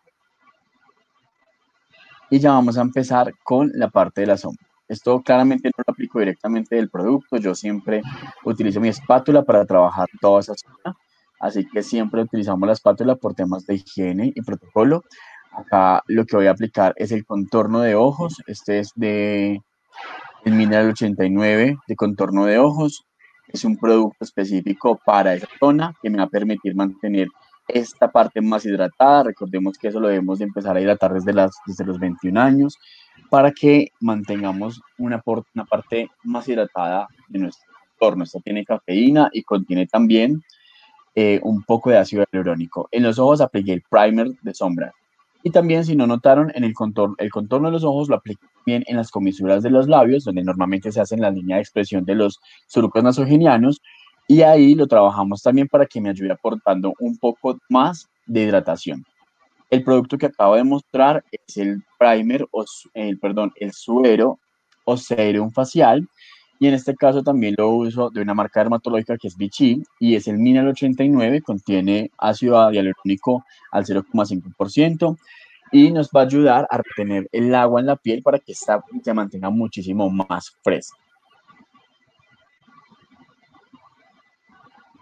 Y ya vamos a empezar con la parte de la sombra. Esto claramente no lo aplico directamente del producto, yo siempre utilizo mi espátula para trabajar toda esa zona, así que siempre utilizamos la espátula por temas de higiene y protocolo. Acá lo que voy a aplicar es el contorno de ojos, este es de el Mineral ochenta y nueve de contorno de ojos. Es un producto específico para esa zona que me va a permitir mantener esta parte más hidratada. Recordemos que eso lo debemos de empezar a hidratar desde, las, desde los veintiún años para que mantengamos una, por, una parte más hidratada de nuestro contorno. Esto tiene cafeína y contiene también eh, un poco de ácido hialurónico. En los ojos apliqué el primer de sombra. Y también, si no notaron, en el contorno, el contorno de los ojos lo apliqué bien en las comisuras de los labios, donde normalmente se hace la línea de expresión de los surcos nasogenianos. Y ahí lo trabajamos también para que me ayude aportando un poco más de hidratación. El producto que acabo de mostrar es el primer, o el, perdón, el suero o serum facial. Y en este caso también lo uso de una marca dermatológica que es Vichy y es el Mineral ochenta y nueve, contiene ácido hialurónico al cero coma cinco por ciento y nos va a ayudar a retener el agua en la piel para que esta se mantenga muchísimo más fresca.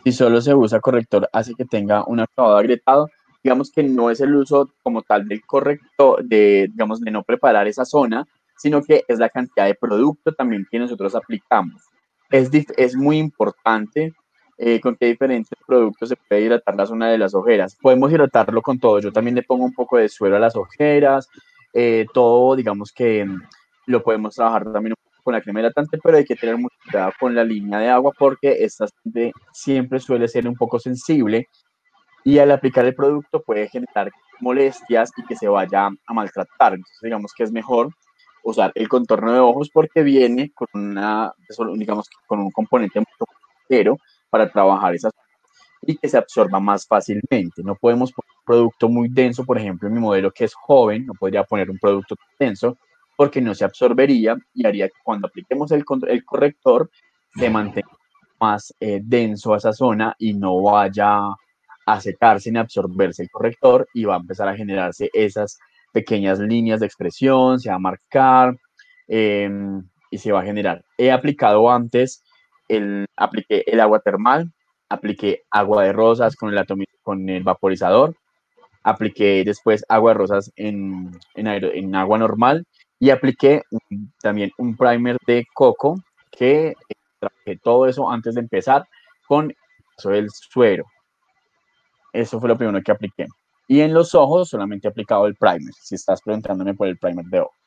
Si solo se usa corrector hace que tenga un acabado agrietado. Digamos que no es el uso como tal del corrector, de, digamos, de no preparar esa zona, sino que es la cantidad de producto también que nosotros aplicamos. Es, es muy importante eh, con qué diferentes productos se puede hidratar la zona de las ojeras. Podemos hidratarlo con todo. Yo también le pongo un poco de suero a las ojeras, eh, todo, digamos que mm, lo podemos trabajar también con la crema hidratante, pero hay que tener mucho cuidado con la línea de agua porque esta siempre suele ser un poco sensible y al aplicar el producto puede generar molestias y que se vaya a maltratar. Entonces, digamos que es mejor usar el contorno de ojos porque viene con una, digamos, con un componente mucho ligero para trabajar esas y que se absorba más fácilmente. No podemos poner un producto muy denso, por ejemplo, en mi modelo que es joven, no podría poner un producto denso porque no se absorbería y haría que cuando apliquemos el, el corrector se mantenga más eh, denso a esa zona y no vaya a secarse ni absorberse el corrector y va a empezar a generarse esas pequeñas líneas de expresión, se va a marcar eh, y se va a generar. He aplicado antes, el, apliqué el agua termal, apliqué agua de rosas con el, con el vaporizador, apliqué después agua de rosas en, en, en agua normal y apliqué un, también un primer de coco que eh, trabajé todo eso antes de empezar con el suero. Eso fue lo primero que apliqué. Y en los ojos solamente he aplicado el primer, si estás preguntándome por el primer de ojo.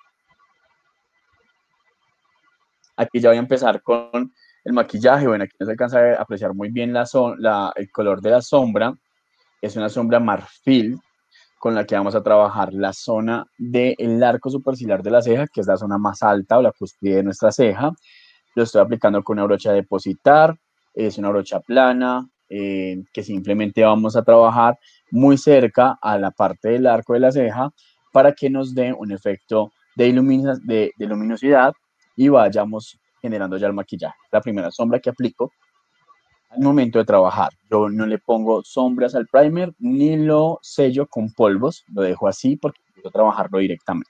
Aquí ya voy a empezar con el maquillaje. Bueno, aquí no se alcanza a apreciar muy bien la, la, el color de la sombra. Es una sombra marfil con la que vamos a trabajar la zona del arco superciliar de la ceja, que es la zona más alta o la cúspide de nuestra ceja. Lo estoy aplicando con una brocha de depositar, es una brocha plana, eh, que simplemente vamos a trabajar muy cerca a la parte del arco de la ceja para que nos dé un efecto de, de, de luminosidad y vayamos generando ya el maquillaje. La primera sombra que aplico al momento de trabajar. Yo no le pongo sombras al primer ni lo sello con polvos, lo dejo así porque quiero trabajarlo directamente.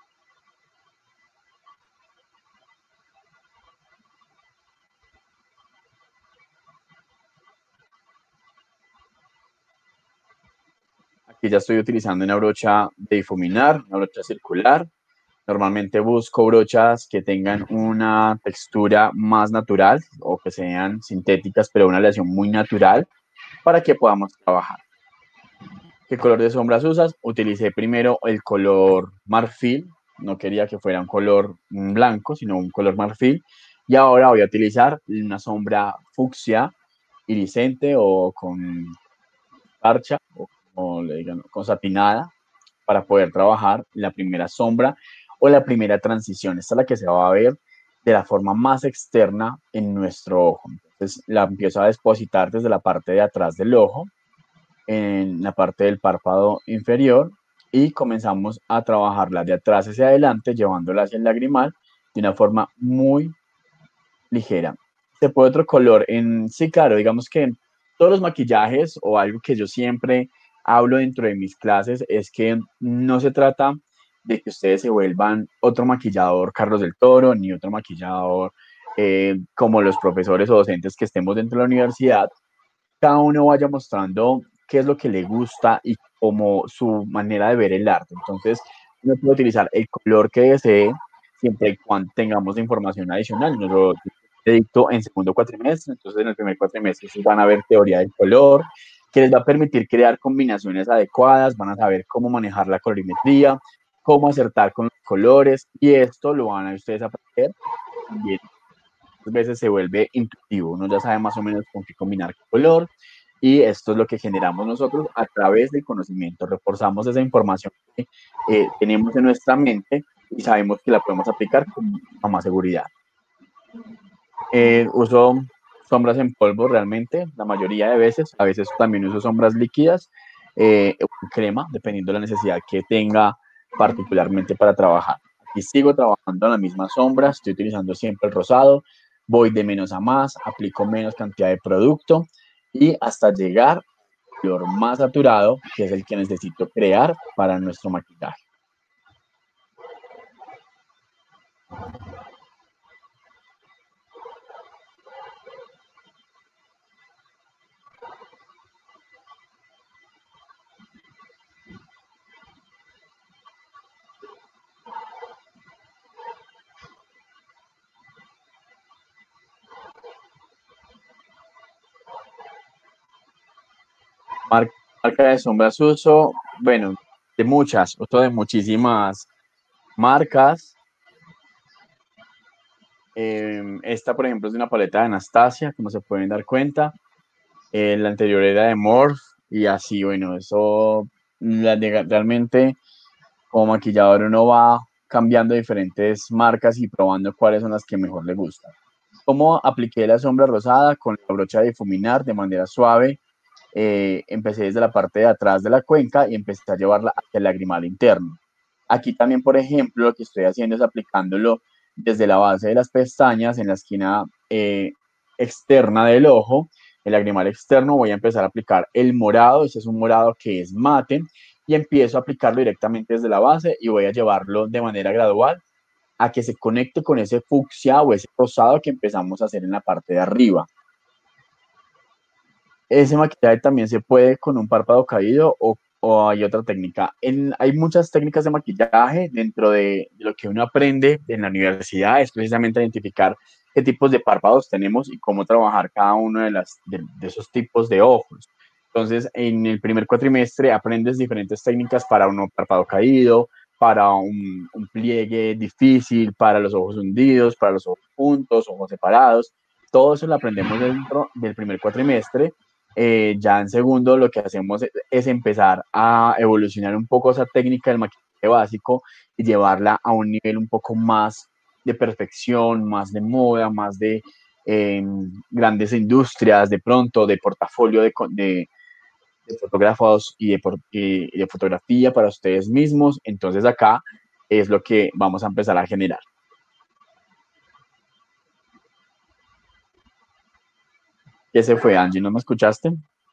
Aquí ya estoy utilizando una brocha de difuminar, una brocha circular. Normalmente busco brochas que tengan una textura más natural o que sean sintéticas, pero una aleación muy natural para que podamos trabajar. ¿Qué color de sombras usas? Utilicé primero el color marfil. No quería que fuera un color blanco, sino un color marfil. Y ahora voy a utilizar una sombra fucsia iridiscente o con parcha o como le digan, con satinada para poder trabajar la primera sombra o la primera transición. Esta es la que se va a ver de la forma más externa en nuestro ojo. Entonces la empiezo a depositar desde la parte de atrás del ojo, en la parte del párpado inferior y comenzamos a trabajarla de atrás hacia adelante, llevándola hacia el lagrimal de una forma muy ligera. Se puede otro color en, sí, claro, digamos que en todos los maquillajes o algo que yo siempre hablo dentro de mis clases es que no se trata de que ustedes se vuelvan otro maquillador Carlos del Toro, ni otro maquillador eh, como los profesores o docentes que estemos dentro de la universidad. Cada uno vaya mostrando qué es lo que le gusta y como su manera de ver el arte. Entonces, uno puede utilizar el color que desee siempre y cuando tengamos información adicional. Yo lo dicto en segundo cuatrimestre, entonces en el primer cuatrimestre van a ver teoría del color, que les va a permitir crear combinaciones adecuadas, van a saber cómo manejar la colorimetría, cómo acertar con los colores, y esto lo van a ustedes aprender también. Muchas veces se vuelve intuitivo, uno ya sabe más o menos con qué combinar qué color, y esto es lo que generamos nosotros a través del conocimiento. Reforzamos esa información que eh, tenemos en nuestra mente y sabemos que la podemos aplicar con más seguridad. Eh, uso sombras en polvo realmente, la mayoría de veces. A veces también uso sombras líquidas, eh, crema, dependiendo de la necesidad que tenga particularmente para trabajar. Aquí sigo trabajando en la misma sombra, estoy utilizando siempre el rosado, voy de menos a más, aplico menos cantidad de producto y hasta llegar al color más saturado, que es el que necesito crear para nuestro maquillaje. Marca de sombras uso, bueno, de muchas, uso de muchísimas marcas. Eh, esta, por ejemplo, es de una paleta de Anastasia, como se pueden dar cuenta. Eh, la anterior era de Morph y así, bueno, eso la de- realmente como maquillador uno va cambiando diferentes marcas y probando cuáles son las que mejor le gustan. ¿Cómo apliqué la sombra rosada? Con la brocha de difuminar de manera suave. Eh, empecé desde la parte de atrás de la cuenca y empecé a llevarla hacia el lagrimal interno. Aquí también, por ejemplo, lo que estoy haciendo es aplicándolo desde la base de las pestañas en la esquina eh, externa del ojo, el lagrimal externo. Voy a empezar a aplicar el morado. Este es un morado que es mate y empiezo a aplicarlo directamente desde la base y voy a llevarlo de manera gradual a que se conecte con ese fucsia o ese rosado que empezamos a hacer en la parte de arriba. Ese maquillaje también se puede con un párpado caído o, o hay otra técnica. En, hay muchas técnicas de maquillaje dentro de, de lo que uno aprende en la universidad, es precisamente identificar qué tipos de párpados tenemos y cómo trabajar cada uno de, las, de, de esos tipos de ojos. Entonces, en el primer cuatrimestre aprendes diferentes técnicas para un párpado caído, para un, un pliegue difícil, para los ojos hundidos, para los ojos juntos, ojos separados. Todo eso lo aprendemos dentro del primer cuatrimestre. Eh, ya en segundo lo que hacemos es, es empezar a evolucionar un poco esa técnica del maquillaje básico y llevarla a un nivel un poco más de perfección, más de moda, más de eh, grandes industrias, de pronto, de portafolio de, de, de fotógrafos y de, y de fotografía para ustedes mismos. Entonces acá es lo que vamos a empezar a generar. ¿Qué se fue, Angie? ¿No me escuchaste?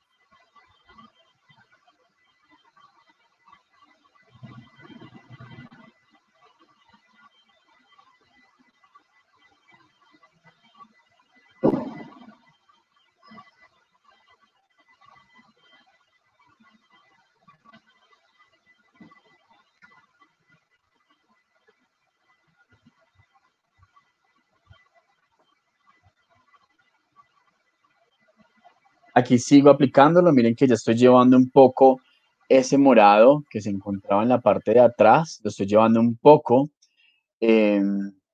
Aquí sigo aplicándolo. Miren que ya estoy llevando un poco ese morado que se encontraba en la parte de atrás. Lo estoy llevando un poco. Eh,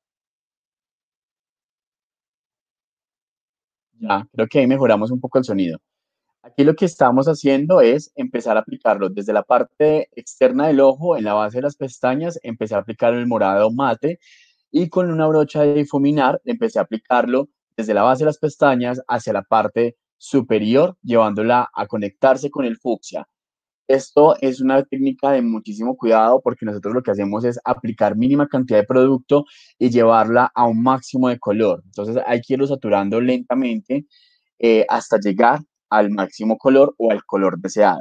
ya, creo que ahí mejoramos un poco el sonido. Aquí lo que estamos haciendo es empezar a aplicarlo desde la parte externa del ojo, en la base de las pestañas. Empecé a aplicar el morado mate y con una brocha de difuminar empecé a aplicarlo desde la base de las pestañas hacia la parte superior, llevándola a conectarse con el fucsia. Esto es una técnica de muchísimo cuidado porque nosotros lo que hacemos es aplicar mínima cantidad de producto y llevarla a un máximo de color. Entonces hay que irlo saturando lentamente eh, hasta llegar al máximo color o al color deseado.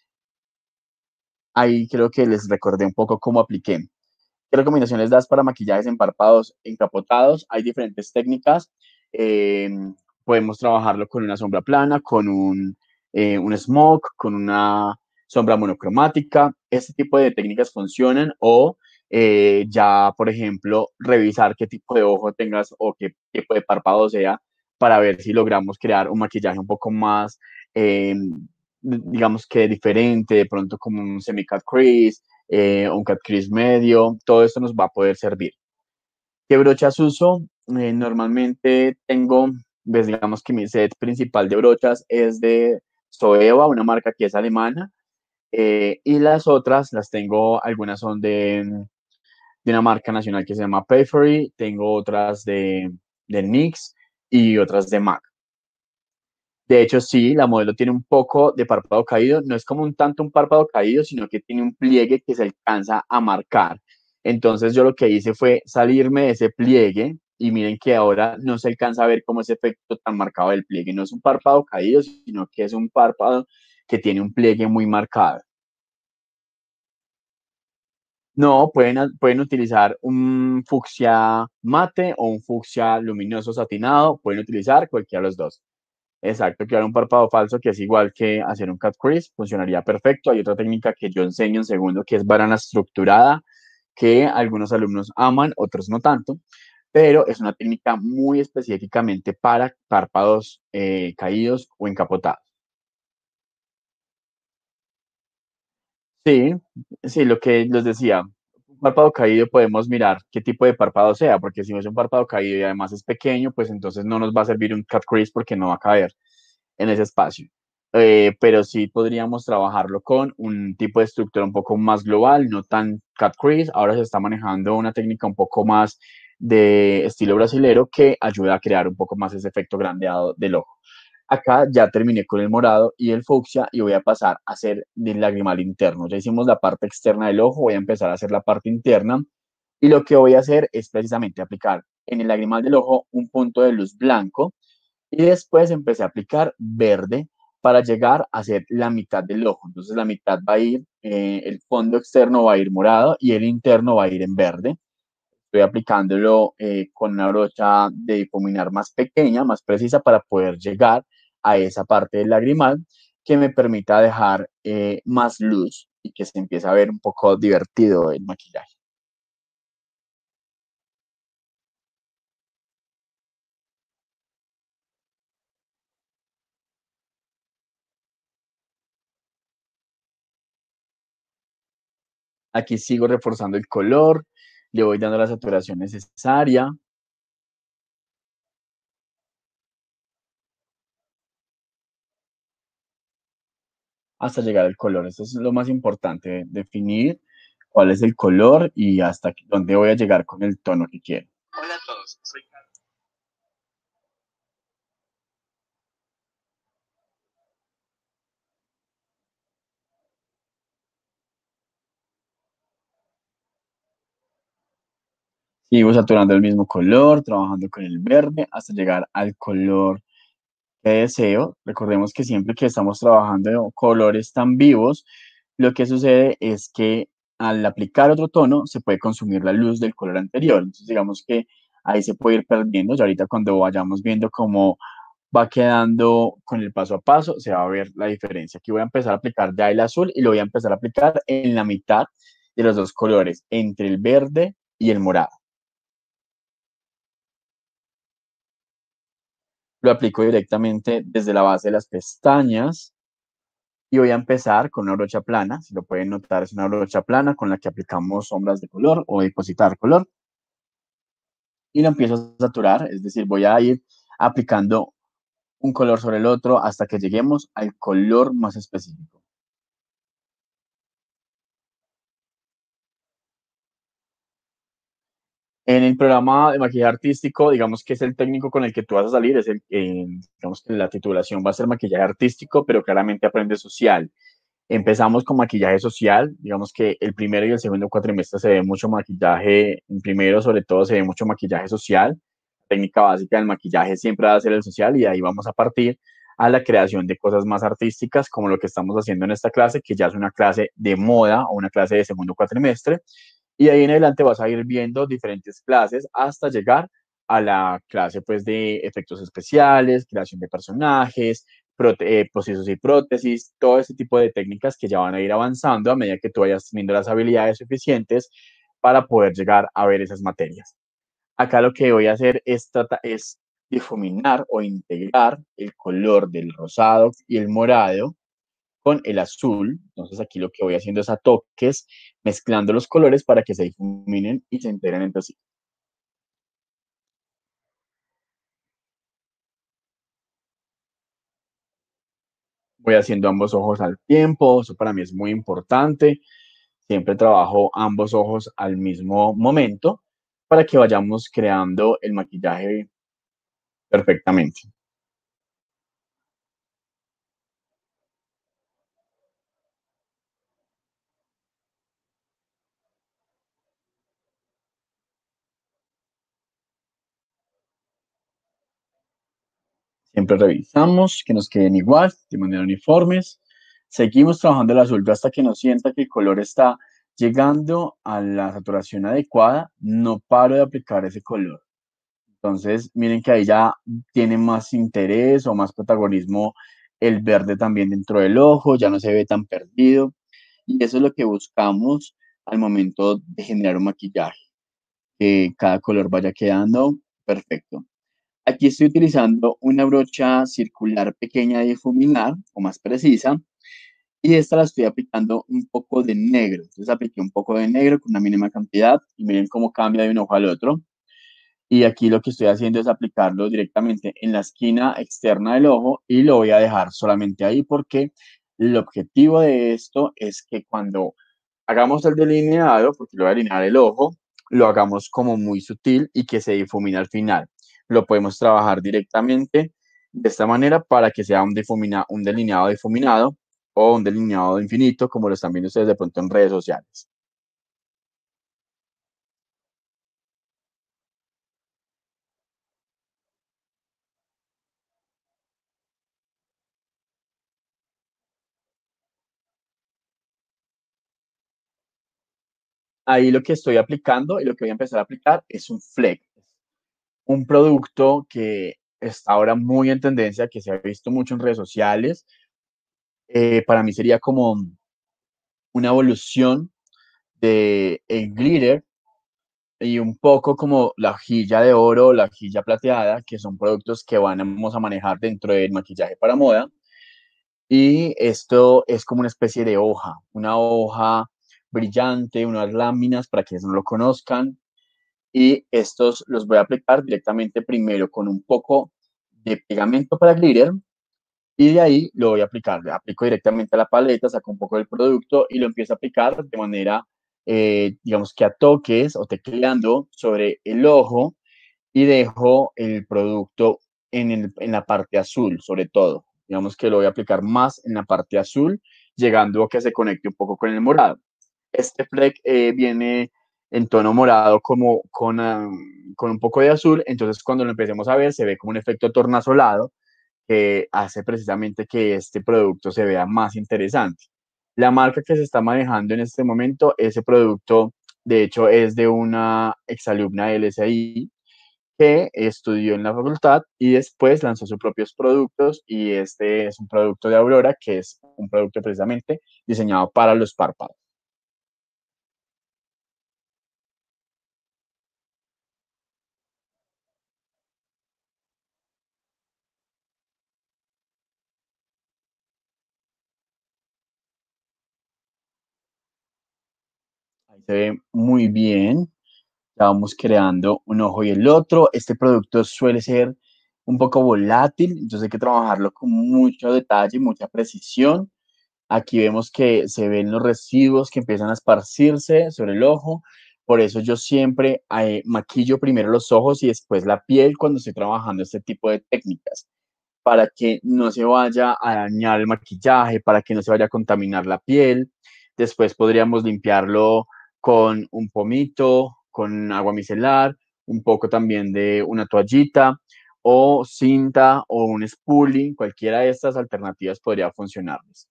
Ahí creo que les recordé un poco cómo apliqué. ¿Qué recomendaciones das para maquillajes en párpados encapotados? Hay diferentes técnicas. Eh, podemos trabajarlo con una sombra plana, con un, eh, un smoke, con una sombra monocromática. Este tipo de técnicas funcionan o eh, ya, por ejemplo, revisar qué tipo de ojo tengas o qué tipo de párpado sea para ver si logramos crear un maquillaje un poco más, eh, digamos que diferente, de pronto como un semi-cut crease, eh, un cut crease medio. Todo esto nos va a poder servir. ¿Qué brochas uso? Eh, normalmente tengo, pues digamos que mi set principal de brochas es de Zoeva, una marca que es alemana, eh, y las otras las tengo, algunas son de, de una marca nacional que se llama Payfree, tengo otras de, de N Y X y otras de MAC. De hecho, sí, la modelo tiene un poco de párpado caído. No es como un tanto un párpado caído, sino que tiene un pliegue que se alcanza a marcar. Entonces yo lo que hice fue salirme de ese pliegue y miren que ahora no se alcanza a ver como ese efecto tan marcado del pliegue. No es un párpado caído, sino que es un párpado que tiene un pliegue muy marcado. No, pueden, pueden utilizar un fucsia mate o un fucsia luminoso satinado. Pueden utilizar cualquiera de los dos. Exacto, crear un párpado falso que es igual que hacer un cut crease, funcionaría perfecto. Hay otra técnica que yo enseño en segundo que es varana estructurada, que algunos alumnos aman, otros no tanto, pero es una técnica muy específicamente para párpados eh, caídos o encapotados. Sí, sí, lo que les decía, un párpado caído podemos mirar qué tipo de párpado sea, porque si no es un párpado caído y además es pequeño, pues entonces no nos va a servir un cut crease porque no va a caber en ese espacio. Eh, pero sí podríamos trabajarlo con un tipo de estructura un poco más global, no tan cut crease. Ahora se está manejando una técnica un poco más de estilo brasilero que ayuda a crear un poco más ese efecto grandeado del ojo. Acá ya terminé con el morado y el fucsia y voy a pasar a hacer el lagrimal interno. Ya hicimos la parte externa del ojo, voy a empezar a hacer la parte interna y lo que voy a hacer es precisamente aplicar en el lagrimal del ojo un punto de luz blanco y después empecé a aplicar verde para llegar a hacer la mitad del ojo. Entonces la mitad va a ir, eh, el fondo externo va a ir morado y el interno va a ir en verde. Estoy aplicándolo eh, con una brocha de difuminar más pequeña, más precisa, para poder llegar a esa parte del lagrimal que me permita dejar eh, más luz y que se empiece a ver un poco divertido el maquillaje. Aquí sigo reforzando el color, le voy dando la saturación necesaria. Hasta llegar al color. Esto es lo más importante, definir cuál es el color y hasta dónde voy a llegar con el tono que quiero. Hola a todos, soy Carlos. Sigo saturando el mismo color, trabajando con el verde hasta llegar al color que deseo. Recordemos que siempre que estamos trabajando en colores tan vivos, lo que sucede es que al aplicar otro tono se puede consumir la luz del color anterior. Entonces, digamos que ahí se puede ir perdiendo. Y ahorita cuando vayamos viendo cómo va quedando con el paso a paso, se va a ver la diferencia. Aquí voy a empezar a aplicar ya el azul y lo voy a empezar a aplicar en la mitad de los dos colores, entre el verde y el morado. Lo aplico directamente desde la base de las pestañas y voy a empezar con una brocha plana. Si lo pueden notar, es una brocha plana con la que aplicamos sombras de color o depositar color. Y lo empiezo a saturar, es decir, voy a ir aplicando un color sobre el otro hasta que lleguemos al color más específico. En el programa de maquillaje artístico, digamos que es el técnico con el que tú vas a salir, es el, eh, digamos que la titulación va a ser maquillaje artístico, pero claramente aprendes social. Empezamos con maquillaje social, digamos que el primero y el segundo cuatrimestre se ve mucho maquillaje, en primero sobre todo se ve mucho maquillaje social. La técnica básica del maquillaje siempre va a ser el social y de ahí vamos a partir a la creación de cosas más artísticas, como lo que estamos haciendo en esta clase, que ya es una clase de moda o una clase de segundo cuatrimestre. Y de ahí en adelante vas a ir viendo diferentes clases hasta llegar a la clase pues de efectos especiales, creación de personajes, eh, procesos y prótesis, todo ese tipo de técnicas que ya van a ir avanzando a medida que tú vayas teniendo las habilidades suficientes para poder llegar a ver esas materias. Acá lo que voy a hacer es, trata, es difuminar o integrar el color del rosado y el morado con el azul. Entonces aquí lo que voy haciendo es a toques, mezclando los colores para que se difuminen y se integren entre sí. Voy haciendo ambos ojos al tiempo, eso para mí es muy importante. Siempre trabajo ambos ojos al mismo momento para que vayamos creando el maquillaje perfectamente. Siempre revisamos que nos queden igual, de manera uniformes. Seguimos trabajando el azul hasta que nos sienta que el color está llegando a la saturación adecuada. No paro de aplicar ese color. Entonces, miren que ahí ya tiene más interés o más protagonismo el verde también dentro del ojo, ya no se ve tan perdido. Y eso es lo que buscamos al momento de generar un maquillaje, que cada color vaya quedando perfecto. Aquí estoy utilizando una brocha circular pequeña de difuminar o más precisa y esta la estoy aplicando un poco de negro. Entonces apliqué un poco de negro con una mínima cantidad y miren cómo cambia de un ojo al otro. Y aquí lo que estoy haciendo es aplicarlo directamente en la esquina externa del ojo y lo voy a dejar solamente ahí porque el objetivo de esto es que cuando hagamos el delineado, porque lo voy a alinear el ojo, lo hagamos como muy sutil y que se difumine al final. Lo podemos trabajar directamente de esta manera para que sea un, difumina, un delineado difuminado o un delineado infinito, como lo están viendo ustedes de pronto en redes sociales. Ahí lo que estoy aplicando y lo que voy a empezar a aplicar es un flex, un producto que está ahora muy en tendencia, que se ha visto mucho en redes sociales. Eh, para mí sería como una evolución de el glitter y un poco como la hojilla de oro, la hojilla plateada, que son productos que vamos a manejar dentro del maquillaje para moda. Y esto es como una especie de hoja, una hoja brillante, unas láminas para quienes no lo conozcan. Y estos los voy a aplicar directamente primero con un poco de pegamento para glitter y de ahí lo voy a aplicar. Le aplico directamente a la paleta, saco un poco del producto y lo empiezo a aplicar de manera, eh, digamos que a toques o tecleando sobre el ojo y dejo el producto en, el, en la parte azul, sobre todo. Digamos que lo voy a aplicar más en la parte azul, llegando a que se conecte un poco con el morado. Este fleck eh, viene en tono morado como con, um, con un poco de azul, entonces cuando lo empecemos a ver se ve como un efecto tornasolado que hace precisamente que este producto se vea más interesante. La marca que se está manejando en este momento, ese producto de hecho es de una exalumna del S I que estudió en la facultad y después lanzó sus propios productos y este es un producto de Aurora que es un producto precisamente diseñado para los párpados. Ahí se ve muy bien. Ya vamos creando un ojo y el otro. Este producto suele ser un poco volátil, entonces hay que trabajarlo con mucho detalle, mucha precisión. Aquí vemos que se ven los residuos que empiezan a esparcirse sobre el ojo. Por eso yo siempre eh, maquillo primero los ojos y después la piel cuando estoy trabajando este tipo de técnicas, para que no se vaya a dañar el maquillaje, para que no se vaya a contaminar la piel. Después podríamos limpiarlo con un pomito, con agua micelar, un poco también de una toallita o cinta o un spoolie. Cualquiera de estas alternativas podría funcionarles.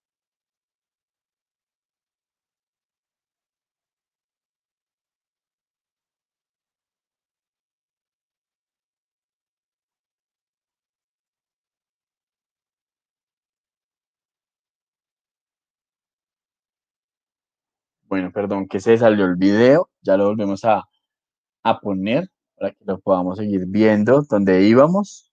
Bueno, perdón que se salió el video, ya lo volvemos a, a poner para que lo podamos seguir viendo donde íbamos.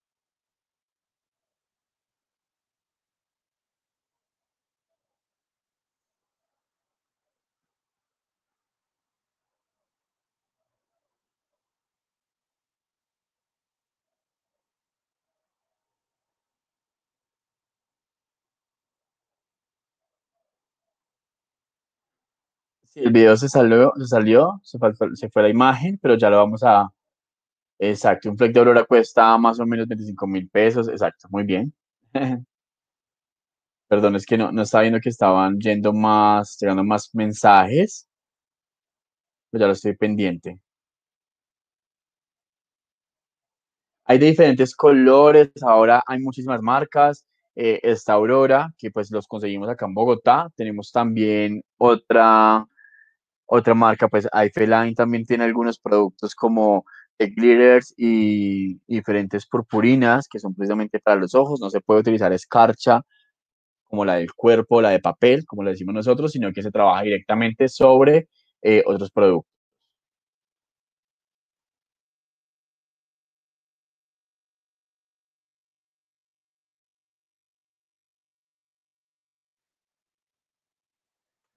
Sí, el video se salió, se salió, se, faltó- se fue la imagen, pero ya lo vamos a... Exacto, un fleck de Aurora cuesta más o menos veinticinco mil pesos, exacto, muy bien. Perdón, es que no, no estaba viendo que estaban yendo más, llegando más mensajes, pero ya lo estoy pendiente. Hay de diferentes colores, ahora hay muchísimas marcas. Eh, está Aurora, que pues los conseguimos acá en Bogotá. Tenemos también otra, otra marca, pues Line también tiene algunos productos como eh, glitters y diferentes purpurinas que son precisamente para los ojos. No se puede utilizar escarcha como la del cuerpo, la de papel, como le decimos nosotros, sino que se trabaja directamente sobre eh, otros productos.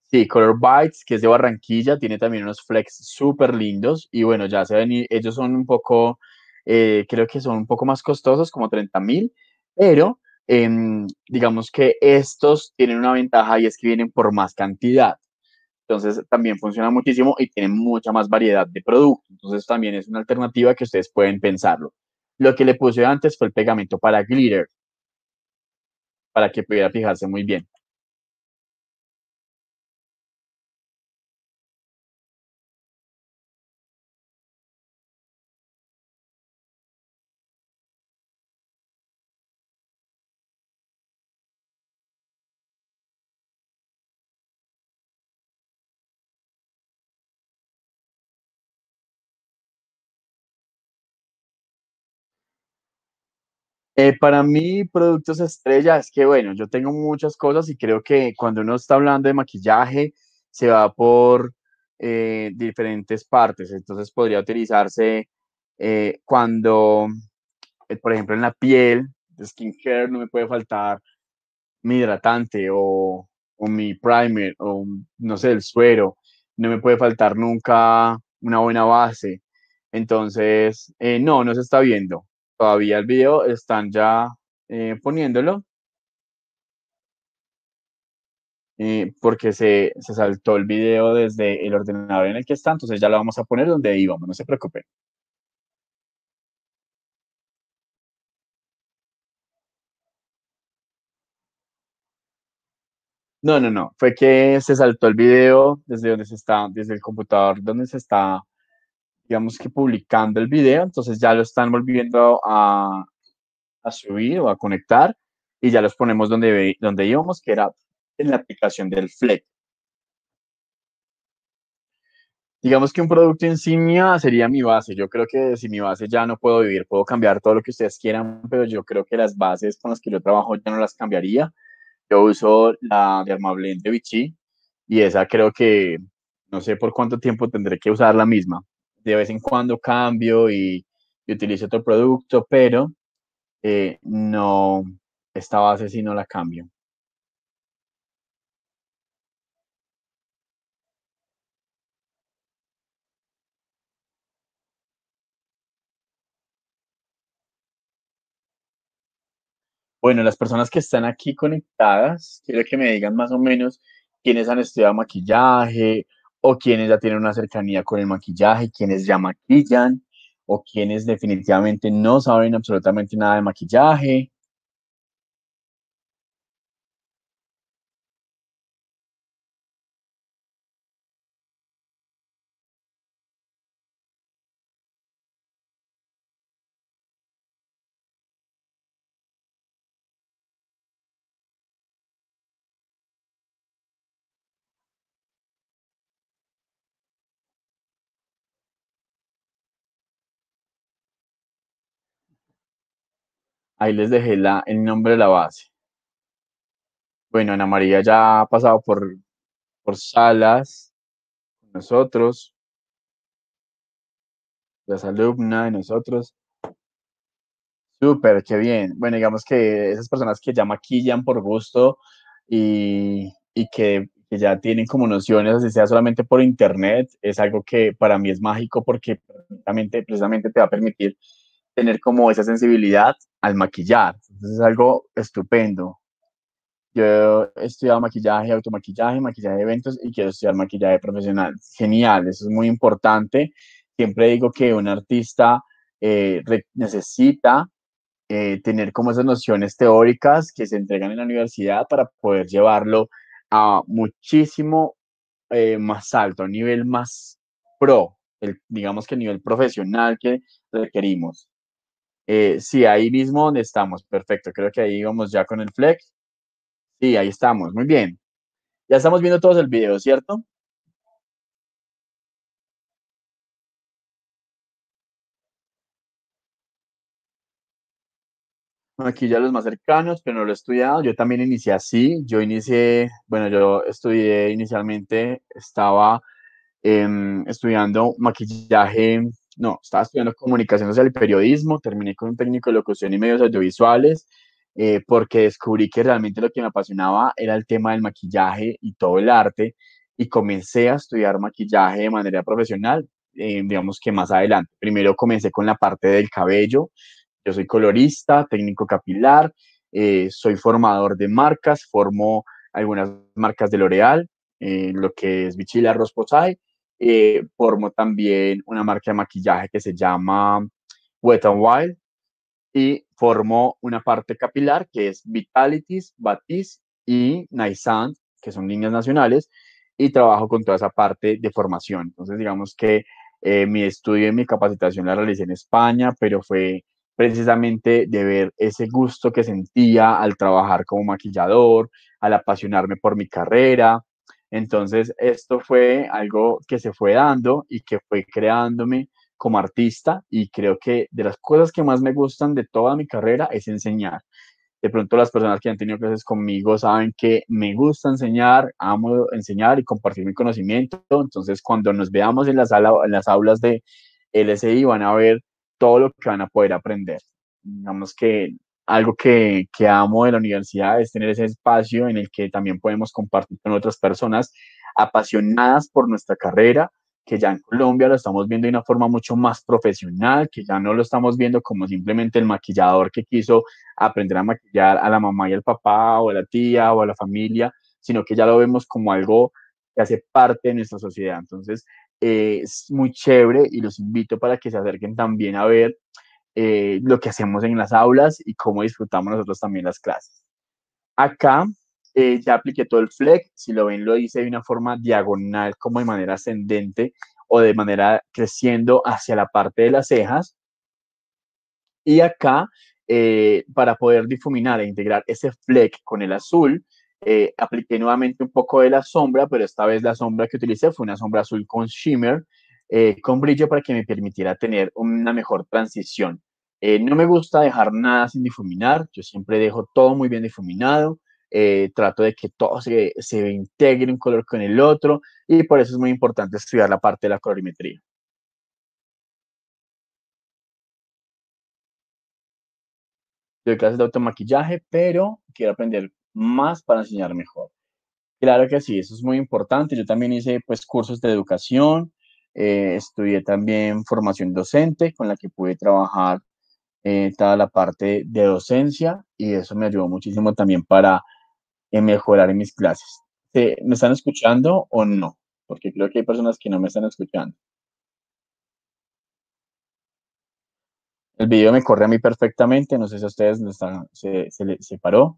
Sí, Color Bites, que es de Barranquilla, tiene también unos flex súper lindos y bueno, ya se ven, y ellos son un poco, eh, creo que son un poco más costosos, como treinta mil, pero em, digamos que estos tienen una ventaja y es que vienen por más cantidad. Entonces también funciona muchísimo y tienen mucha más variedad de productos. Entonces también es una alternativa que ustedes pueden pensarlo. Lo que le puse antes fue el pegamento para glitter, para que pudiera fijarse muy bien. Eh, para mí, productos estrella, es que bueno, yo tengo muchas cosas y creo que cuando uno está hablando de maquillaje, se va por eh, diferentes partes. Entonces podría utilizarse eh, cuando, eh, por ejemplo, en la piel, de skincare, no me puede faltar mi hidratante o, o mi primer o no sé, el suero. No me puede faltar nunca una buena base. Entonces, eh, no, no se está viendo. Todavía el video están ya eh, poniéndolo eh, porque se, se saltó el video desde el ordenador en el que está, entonces ya lo vamos a poner donde íbamos, no se preocupen. No, no, no, fue que se saltó el video desde donde se está, desde el computador donde se está, digamos que publicando el video, entonces ya lo están volviendo a, a subir o a conectar y ya los ponemos donde, ve- donde íbamos, que era en la aplicación del Fleck. Digamos que un producto insignia sería mi base. Yo creo que si mi base ya no puedo vivir, puedo cambiar todo lo que ustedes quieran, pero yo creo que las bases con las que yo trabajo ya no las cambiaría. Yo uso la Dermablend de Vichy y esa creo que no sé por cuánto tiempo tendré que usar la misma. De vez en cuando cambio y, y utilizo otro producto, pero eh, no, esta base sí no la cambio. Bueno, las personas que están aquí conectadas, quiero que me digan más o menos quiénes han estudiado maquillaje o quiénes ya tienen una cercanía con el maquillaje, quiénes ya maquillan o quiénes definitivamente no saben absolutamente nada de maquillaje. Ahí les dejé la, el nombre de la base. Bueno, Ana María ya ha pasado por, por salas con nosotros, ya es alumna de nosotros. Súper, qué bien. Bueno, digamos que esas personas que ya maquillan por gusto y, y que, que ya tienen como nociones, así sea solamente por internet, es algo que para mí es mágico porque precisamente, precisamente te va a permitir tener como esa sensibilidad al maquillar. Entonces es algo estupendo. Yo he estudiado maquillaje, automaquillaje, maquillaje de eventos y quiero estudiar maquillaje profesional. Genial, eso es muy importante. Siempre digo que un artista eh, re- necesita eh, tener como esas nociones teóricas que se entregan en la universidad para poder llevarlo a muchísimo eh, más alto, a un nivel más pro, el, digamos que el nivel profesional que requerimos. Eh, sí, ahí mismo donde estamos, perfecto, creo que ahí vamos ya con el flex. Sí, ahí estamos, muy bien. Ya estamos viendo todos el video, ¿cierto? Aquí ya los más cercanos, pero no lo he estudiado. Yo también inicié así. Yo inicié, bueno, yo estudié inicialmente, estaba em, estudiando maquillaje, no, estaba estudiando comunicación social y periodismo, terminé con un técnico de locución y medios audiovisuales, eh, porque descubrí que realmente lo que me apasionaba era el tema del maquillaje y todo el arte, y comencé a estudiar maquillaje de manera profesional, eh, digamos que más adelante. Primero comencé con la parte del cabello. Yo soy colorista, técnico capilar, eh, soy formador de marcas, formo algunas marcas de L'Oreal, eh, lo que es Vichy La Roche-Posay. Eh, formo también una marca de maquillaje que se llama Wet n Wild y formo una parte capilar que es Vitalities, Batiste y Naissant, que son líneas nacionales, y trabajo con toda esa parte de formación. Entonces, digamos que eh, mi estudio y mi capacitación la realicé en España, pero fue precisamente de ver ese gusto que sentía al trabajar como maquillador, al apasionarme por mi carrera. Entonces, esto fue algo que se fue dando y que fue creándome como artista, y creo que de las cosas que más me gustan de toda mi carrera es enseñar. De pronto las personas que han tenido clases conmigo saben que me gusta enseñar, amo enseñar y compartir mi conocimiento. Entonces, cuando nos veamos en la sala, en las aulas de L S I, van a ver todo lo que van a poder aprender. Digamos que algo que, que amo de la universidad es tener ese espacio en el que también podemos compartir con otras personas apasionadas por nuestra carrera, que ya en Colombia lo estamos viendo de una forma mucho más profesional, que ya no lo estamos viendo como simplemente el maquillador que quiso aprender a maquillar a la mamá y al papá o a la tía o a la familia, sino que ya lo vemos como algo que hace parte de nuestra sociedad. Entonces, eh, es muy chévere y los invito para que se acerquen también a ver eh, lo que hacemos en las aulas y cómo disfrutamos nosotros también las clases. Acá eh, ya apliqué todo el flex, si lo ven lo hice de una forma diagonal, como de manera ascendente o de manera creciendo hacia la parte de las cejas. Y acá, eh, para poder difuminar e integrar ese fleck con el azul, eh, apliqué nuevamente un poco de la sombra, pero esta vez la sombra que utilicé fue una sombra azul con shimmer, eh, con brillo para que me permitiera tener una mejor transición. Eh, no me gusta dejar nada sin difuminar, yo siempre dejo todo muy bien difuminado, eh, trato de que todo se, se integre un color con el otro, y por eso es muy importante estudiar la parte de la colorimetría. Doy clases de automaquillaje, pero quiero aprender más para enseñar mejor. Claro que sí, eso es muy importante. Yo también hice pues cursos de educación, eh, estudié también formación docente con la que pude trabajar eh, toda la parte de docencia, y eso me ayudó muchísimo también para eh, mejorar en mis clases. ¿Se- ¿Me están escuchando o no? Porque creo que hay personas que no me están escuchando. El video me corre a mí perfectamente, no sé si a ustedes no están, se, se, le- se paró.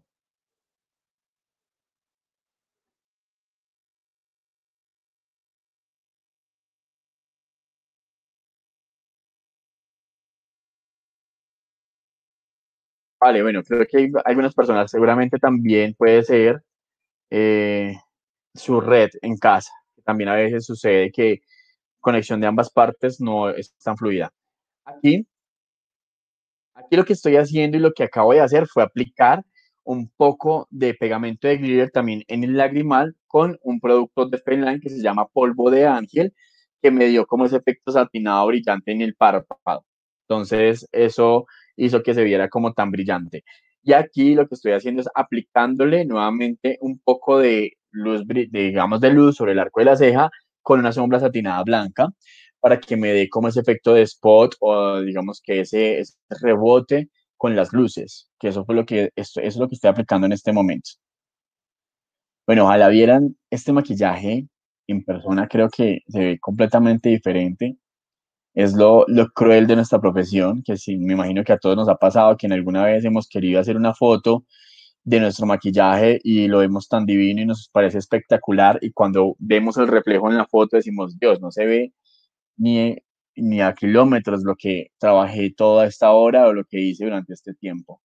Vale, bueno, creo que hay algunas personas, seguramente también puede ser eh, su red en casa. También a veces sucede que conexión de ambas partes no es tan fluida. Aquí, aquí lo que estoy haciendo y lo que acabo de hacer fue aplicar un poco de pegamento de glitter también en el lagrimal con un producto de Penline que se llama polvo de ángel, que me dio como ese efecto satinado brillante en el párpado. Entonces, eso hizo que se viera como tan brillante. Y aquí lo que estoy haciendo es aplicándole nuevamente un poco de luz, de, digamos, de luz sobre el arco de la ceja con una sombra satinada blanca para que me dé como ese efecto de spot o digamos que ese, ese rebote con las luces, que eso fue lo que, eso, eso es lo que estoy aplicando en este momento. Bueno, ojalá vieran este maquillaje en persona, creo que se ve completamente diferente. Es lo, lo cruel de nuestra profesión, que sí, me imagino que a todos nos ha pasado que en alguna vez hemos querido hacer una foto de nuestro maquillaje y lo vemos tan divino y nos parece espectacular, y cuando vemos el reflejo en la foto decimos, Dios, no se ve ni, ni a kilómetros lo que trabajé toda esta hora o lo que hice durante este tiempo.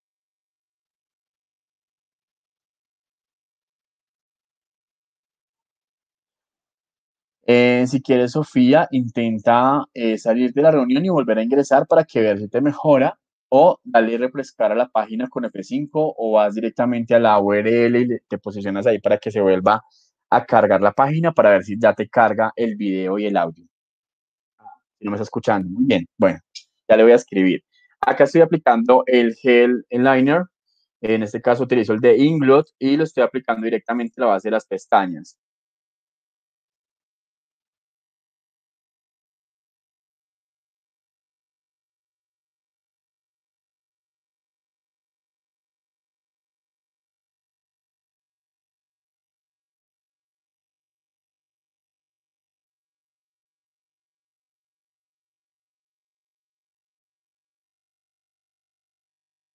Eh, si quieres, Sofía, intenta eh, salir de la reunión y volver a ingresar para que ver si te mejora, o dale refrescar a la página con F cinco, o vas directamente a la U R L y le- te posicionas ahí para que se vuelva a cargar la página para ver si ya te carga el video y el audio. Si no me está escuchando, muy bien. Bueno, ya le voy a escribir. Acá estoy aplicando el gel liner. En este caso utilizo el de Inglot y lo estoy aplicando directamente a la base de las pestañas.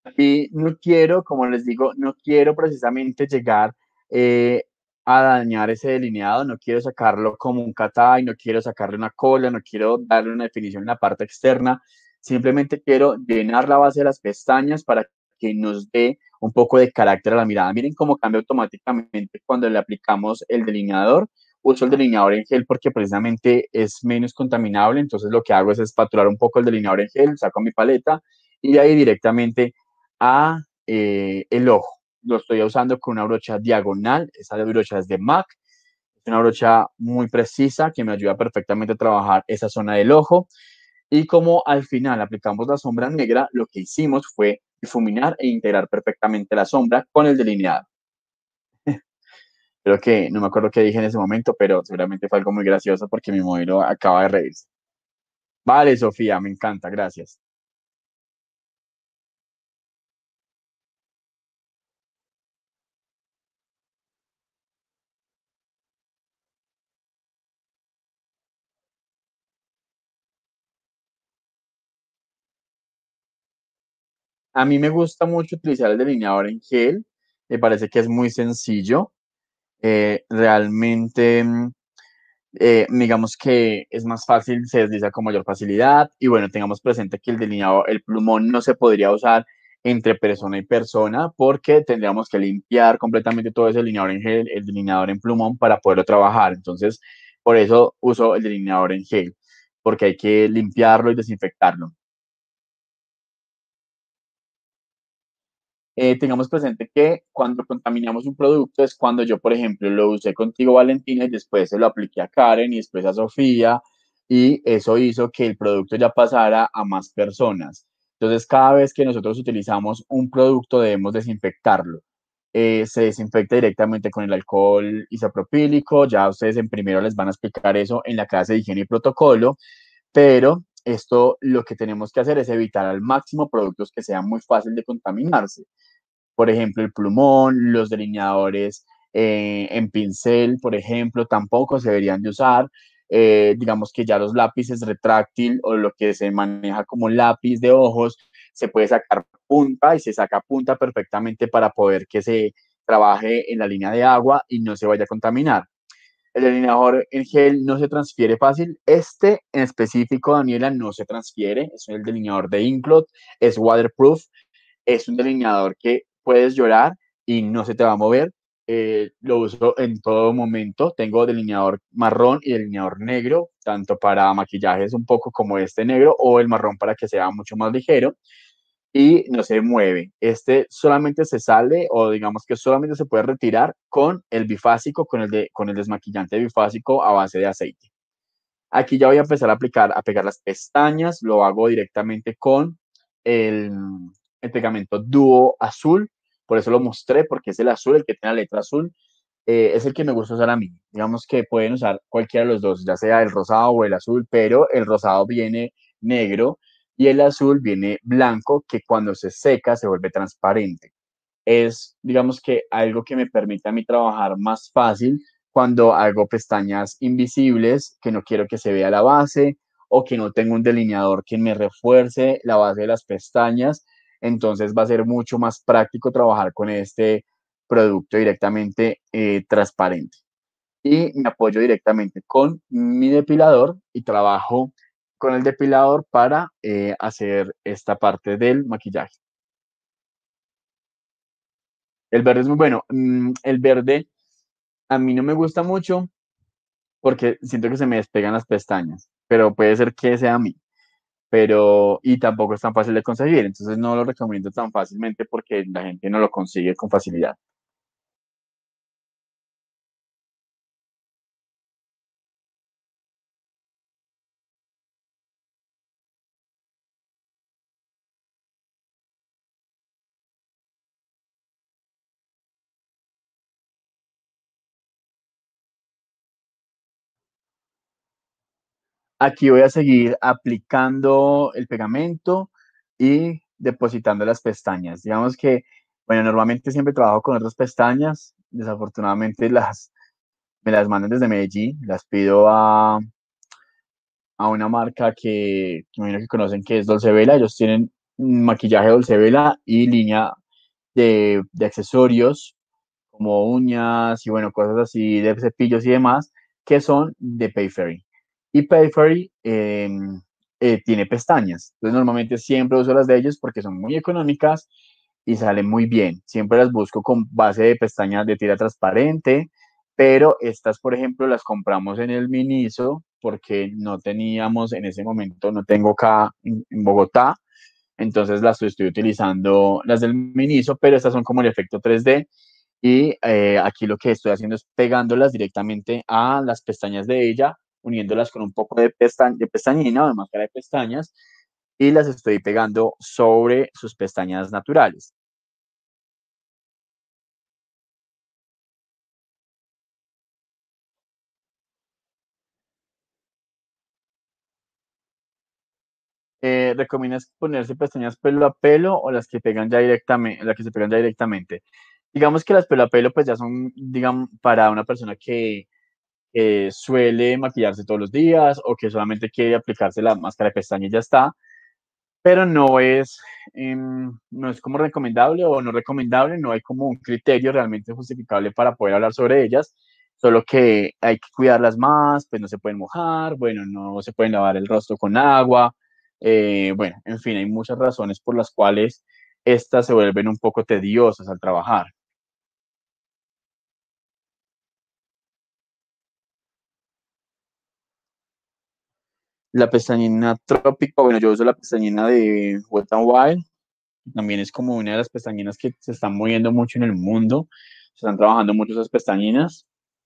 Y no quiero, como les digo, no quiero precisamente llegar eh, a dañar ese delineado, no quiero sacarlo como un catay, no quiero sacarle una cola, no quiero darle una definición en la parte externa, simplemente quiero llenar la base de las pestañas para que nos dé un poco de carácter a la mirada. Miren cómo cambia automáticamente cuando le aplicamos el delineador. Uso el delineador en gel porque precisamente es menos contaminable, entonces lo que hago es espatular un poco el delineador en gel, saco mi paleta y de ahí directamente a eh, el ojo. Lo estoy usando con una brocha diagonal, esa brocha es de MAC, es una brocha muy precisa que me ayuda perfectamente a trabajar esa zona del ojo. Y como al final aplicamos la sombra negra, lo que hicimos fue difuminar e integrar perfectamente la sombra con el delineado. Creo que no me acuerdo qué dije en ese momento, pero seguramente fue algo muy gracioso porque mi modelo acaba de reírse. Vale, Sofía, me encanta, gracias. A mí me gusta mucho utilizar el delineador en gel, me parece que es muy sencillo. Eh, realmente, mm, eh, digamos que es más fácil, se desliza con mayor facilidad y bueno, tengamos presente que el delineador, el plumón no se podría usar entre persona y persona porque tendríamos que limpiar completamente todo ese delineador en gel, el delineador en plumón para poderlo trabajar. Entonces, por eso uso el delineador en gel, porque hay que limpiarlo y desinfectarlo. Eh, tengamos presente que cuando contaminamos un producto es cuando yo, por ejemplo, lo usé contigo, Valentina, y después se lo apliqué a Karen y después a Sofía, y eso hizo que el producto ya pasara a más personas. Entonces, cada vez que nosotros utilizamos un producto, debemos desinfectarlo. Eh, se desinfecta directamente con el alcohol isopropílico, ya ustedes en primero les van a explicar eso en la clase de higiene y protocolo, pero esto lo que tenemos que hacer es evitar al máximo productos que sean muy fáciles de contaminarse. Por ejemplo, el plumón, los delineadores eh, en pincel, por ejemplo, tampoco se deberían de usar. Eh, digamos que ya los lápices retráctil o lo que se maneja como lápiz de ojos, se puede sacar punta y se saca punta perfectamente para poder que se trabaje en la línea de agua y no se vaya a contaminar. El delineador en gel no se transfiere fácil. Este en específico, Daniela, no se transfiere. Es el delineador de Inklot, es waterproof, es un delineador que puedes llorar y no se te va a mover. Eh, lo uso en todo momento. Tengo delineador marrón y delineador negro, tanto para maquillajes un poco como este negro o el marrón para que sea mucho más ligero y no se mueve. Este solamente se sale o digamos que solamente se puede retirar con el bifásico, con el, de, con el desmaquillante bifásico a base de aceite. Aquí ya voy a empezar a aplicar, a pegar las pestañas, lo hago directamente con el, el pegamento dúo azul, por eso lo mostré, porque es el azul, el que tiene la letra azul, eh, es el que me gusta usar a mí. Digamos que pueden usar cualquiera de los dos, ya sea el rosado o el azul, pero el rosado viene negro y el azul viene blanco, que cuando se seca se vuelve transparente. Es, digamos que algo que me permite a mí trabajar más fácil cuando hago pestañas invisibles, que no quiero que se vea la base o que no tengo un delineador que me refuerce la base de las pestañas. Entonces va a ser mucho más práctico trabajar con este producto directamente eh, transparente. Y me apoyo directamente con mi depilador y trabajo con el depilador para eh, hacer esta parte del maquillaje. El verde es muy bueno. Mm, el verde a mí no me gusta mucho porque siento que se me despegan las pestañas, pero puede ser que sea a mí. Pero, y tampoco es tan fácil de conseguir, entonces no lo recomiendo tan fácilmente porque la gente no lo consigue con facilidad. Aquí voy a seguir aplicando el pegamento y depositando las pestañas. Digamos que, bueno, normalmente siempre trabajo con otras pestañas. Desafortunadamente las, me las mandan desde Medellín. Las pido a, a una marca que, que me imagino que conocen que es Dolce Vela. Ellos tienen maquillaje Dolce Vela y línea de, de accesorios como uñas y bueno, cosas así de cepillos y demás, que son de Payfairy. Y Payfairy eh, eh, tiene pestañas. Entonces normalmente siempre uso las de ellos porque son muy económicas y salen muy bien. Siempre las busco con base de pestañas de tira transparente, pero estas, por ejemplo, las compramos en el Miniso porque no teníamos en ese momento, no tengo acá en, en Bogotá, entonces las estoy utilizando las del Miniso, pero estas son como el efecto tres D y eh, aquí lo que estoy haciendo es pegándolas directamente a las pestañas de ella, uniéndolas con un poco de, pesta de pestañina o de máscara de pestañas y las estoy pegando sobre sus pestañas naturales. Eh, ¿recomiendas ponerse pestañas pelo a pelo o las que pegan ya directamente, las que se pegan ya directamente? Digamos que las pelo a pelo pues ya son, digamos, para una persona que eh, suele maquillarse todos los días o que solamente quiere aplicarse la máscara de pestañas y ya está, pero no es, eh, no es como recomendable o no recomendable, no hay como un criterio realmente justificable para poder hablar sobre ellas, solo que hay que cuidarlas más, pues no se pueden mojar, bueno, no se pueden lavar el rostro con agua, eh, bueno, en fin, hay muchas razones por las cuales estas se vuelven un poco tediosas al trabajar. La pestañina trópica, bueno, yo uso la pestañina de Wet n Wild, también es como una de las pestañinas que se están moviendo mucho en el mundo, se están trabajando mucho esas pestañinas,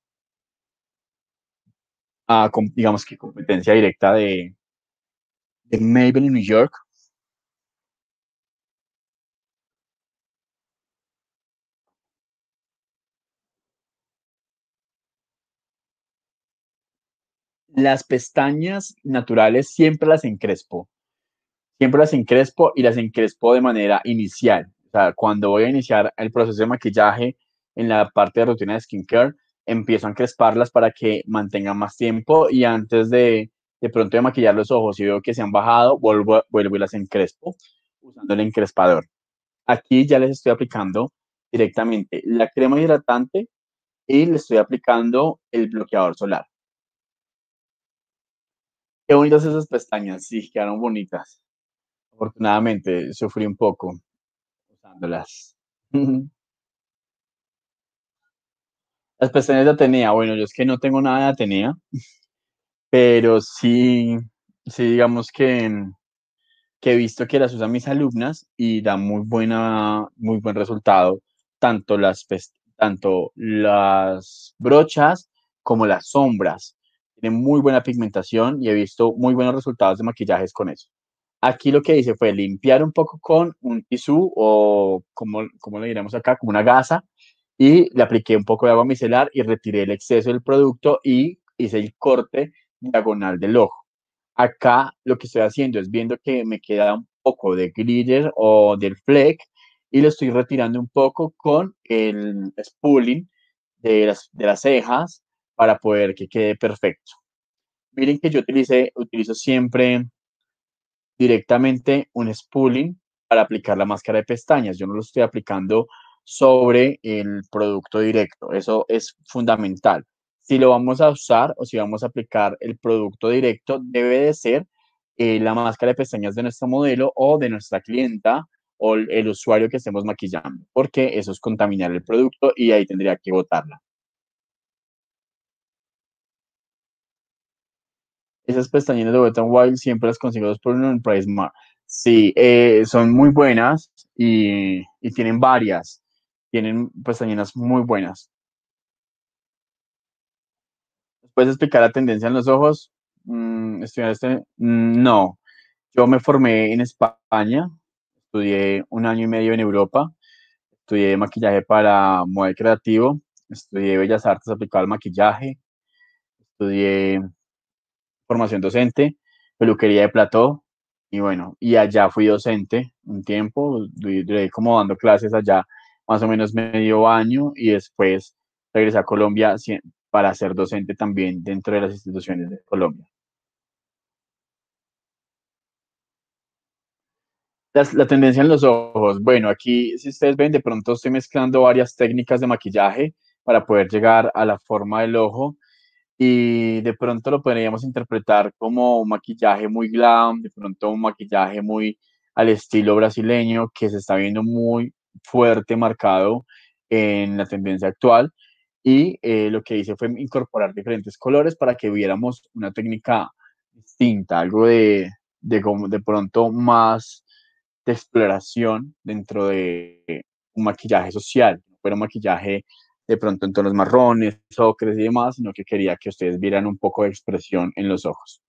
a, digamos que competencia directa de, de Maybelline en New York. Las pestañas naturales siempre las encrespo, siempre las encrespo y las encrespo de manera inicial. O sea, cuando voy a iniciar el proceso de maquillaje en la parte de rutina de skincare, empiezo a encresparlas para que mantengan más tiempo y antes de de pronto de maquillar los ojos y veo que se han bajado, vuelvo, vuelvo y las encrespo usando el encrespador. Aquí ya les estoy aplicando directamente la crema hidratante y le estoy aplicando el bloqueador solar. Qué bonitas esas pestañas, sí, quedaron bonitas. Afortunadamente, sufrí un poco usándolas. Las pestañas de Atenea, bueno, yo es que no tengo nada de Atenea, pero sí, sí digamos que, que he visto que las usan mis alumnas y da muy buena, muy buen resultado, tanto las, pes- tanto las brochas como las sombras. Tienen muy buena pigmentación y he visto muy buenos resultados de maquillajes con eso. Aquí lo que hice fue limpiar un poco con un tisú o como, como le diremos acá, como una gasa y le apliqué un poco de agua micelar y retiré el exceso del producto y hice el corte diagonal del ojo. Acá lo que estoy haciendo es viendo que me queda un poco de glitter o del fleck y lo estoy retirando un poco con el spooling de las, de las cejas para poder que quede perfecto. Miren que yo utilicé, utilizo siempre directamente un spooling para aplicar la máscara de pestañas. Yo no lo estoy aplicando sobre el producto directo. Eso es fundamental. Si lo vamos a usar o si vamos a aplicar el producto directo, debe de ser eh, la máscara de pestañas de nuestro modelo o de nuestra clienta o el, el usuario que estemos maquillando, porque eso es contaminar el producto y ahí tendría que botarla. Esas pestañinas de Wet n Wild siempre las consigo dos por uno en Price Mart. Sí, eh, son muy buenas y, y tienen varias. Tienen pestañinas muy buenas. ¿Puedes explicar la tendencia en los ojos? Mm, estudiar este, mm, no, yo me formé en España, estudié un año y medio en Europa, estudié maquillaje para modelo creativo, estudié Bellas Artes aplicado al maquillaje, estudié formación docente, peluquería de plató, y bueno, y allá fui docente un tiempo, du- duré como dando clases allá más o menos medio año y después regresé a Colombia si- para ser docente también dentro de las instituciones de Colombia. Las- la tendencia en los ojos. Bueno, aquí, si ustedes ven, de pronto estoy mezclando varias técnicas de maquillaje para poder llegar a la forma del ojo y de pronto lo podríamos interpretar como un maquillaje muy glam, de pronto un maquillaje muy al estilo brasileño que se está viendo muy fuerte, marcado en la tendencia actual. Y eh, lo que hice fue incorporar diferentes colores para que viéramos una técnica distinta, algo de, de, como de pronto más de exploración dentro de un maquillaje social, no fuera un maquillaje de pronto en tonos marrones, ocres y demás, sino que quería que ustedes vieran un poco de expresión en los ojos.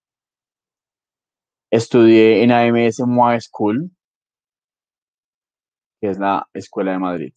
Estudié en A M S Moa School, que es la Escuela de Madrid.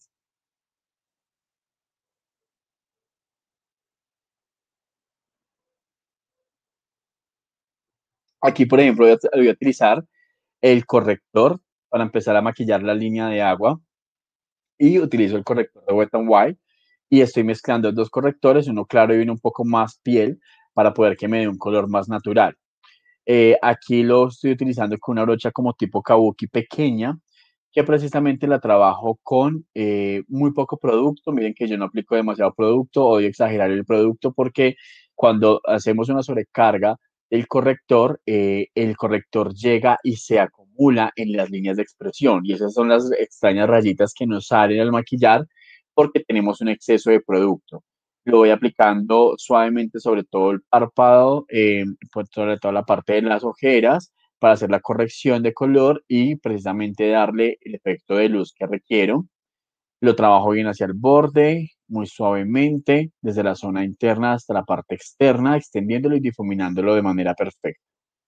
Aquí, por ejemplo, voy a, voy a utilizar el corrector para empezar a maquillar la línea de agua y utilizo el corrector de Wet n Wild y estoy mezclando dos correctores, uno claro y uno un poco más piel, para poder que me dé un color más natural. Eh, aquí lo estoy utilizando con una brocha como tipo kabuki pequeña, que precisamente la trabajo con eh, muy poco producto. Miren que yo no aplico demasiado producto, odio exagerar el producto porque cuando hacemos una sobrecarga del corrector, eh, el corrector llega y se acumula en las líneas de expresión y esas son las extrañas rayitas que nos salen al maquillar porque tenemos un exceso de producto. Lo voy aplicando suavemente sobre todo el párpado, eh, pues sobre toda la parte de las ojeras para hacer la corrección de color y precisamente darle el efecto de luz que requiero. Lo trabajo bien hacia el borde, muy suavemente, desde la zona interna hasta la parte externa, extendiéndolo y difuminándolo de manera perfecta.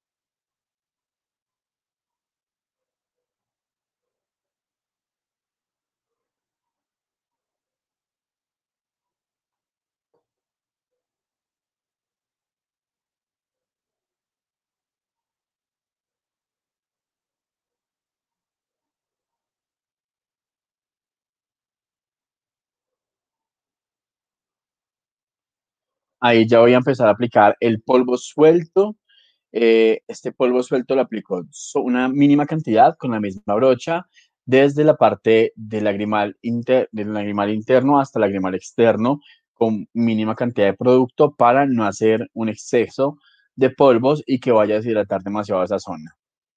Ahí ya voy a empezar a aplicar el polvo suelto. Eh, este polvo suelto lo aplico so- una mínima cantidad con la misma brocha desde la parte del lagrimal, inter- del lagrimal interno hasta el lagrimal externo con mínima cantidad de producto para no hacer un exceso de polvos y que vaya a deshidratar demasiado esa zona.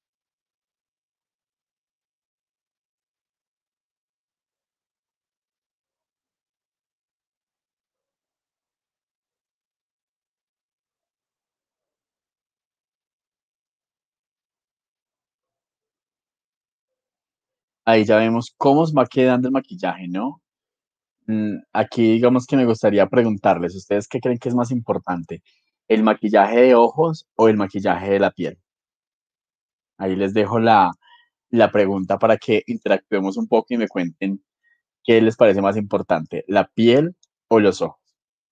Ahí ya vemos cómo va quedando el maquillaje, ¿no? Mm, Aquí digamos que me gustaría preguntarles, ¿ustedes qué creen que es más importante? ¿El maquillaje de ojos o el maquillaje de la piel? Ahí les dejo la, la pregunta para que interactuemos un poco y me cuenten qué les parece más importante, la piel o los ojos.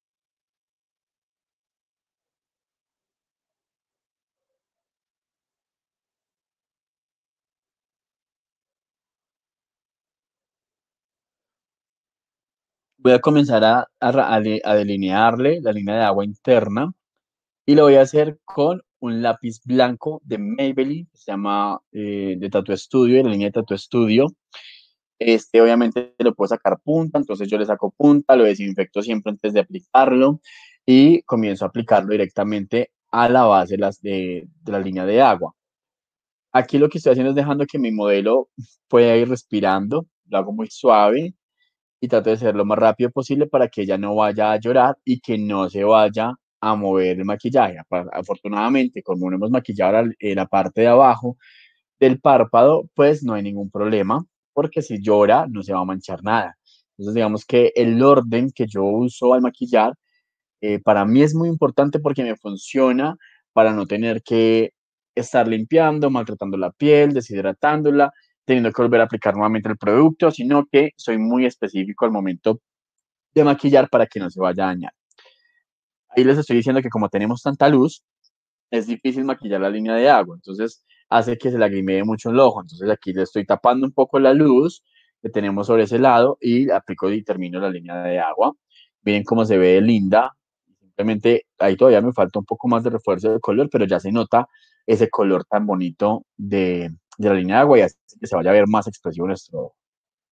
Voy a comenzar a, a ra- a de- a delinearle la línea de agua interna y lo voy a hacer con un lápiz blanco de Maybelline, que se llama eh, de Tattoo Studio, de la línea de Tattoo Studio. Este obviamente lo puedo sacar punta, entonces yo le saco punta, lo desinfecto siempre antes de aplicarlo y comienzo a aplicarlo directamente a la base de, las, de, de la línea de agua. Aquí lo que estoy haciendo es dejando que mi modelo pueda ir respirando, lo hago muy suave y trato de hacerlo lo más rápido posible para que ella no vaya a llorar y que no se vaya a mover el maquillaje. Apa- Afortunadamente, como no hemos maquillado la, eh, la parte de abajo del párpado, pues no hay ningún problema, porque si llora no se va a manchar nada. Entonces, digamos que el orden que yo uso al maquillar eh, para mí es muy importante porque me funciona para no tener que estar limpiando, maltratando la piel, deshidratándola, teniendo que volver a aplicar nuevamente el producto, sino que soy muy específico al momento de maquillar para que no se vaya a dañar. Ahí les estoy diciendo que como tenemos tanta luz, es difícil maquillar la línea de agua, entonces hace que se lagrimee mucho el ojo. Entonces aquí le estoy tapando un poco la luz que tenemos sobre ese lado y aplico y termino la línea de agua. Miren cómo se ve linda. Simplemente ahí todavía me falta un poco más de refuerzo de color, pero ya se nota ese color tan bonito de, de la línea de agua y hace que se vaya a ver más expresivo nuestro ojo.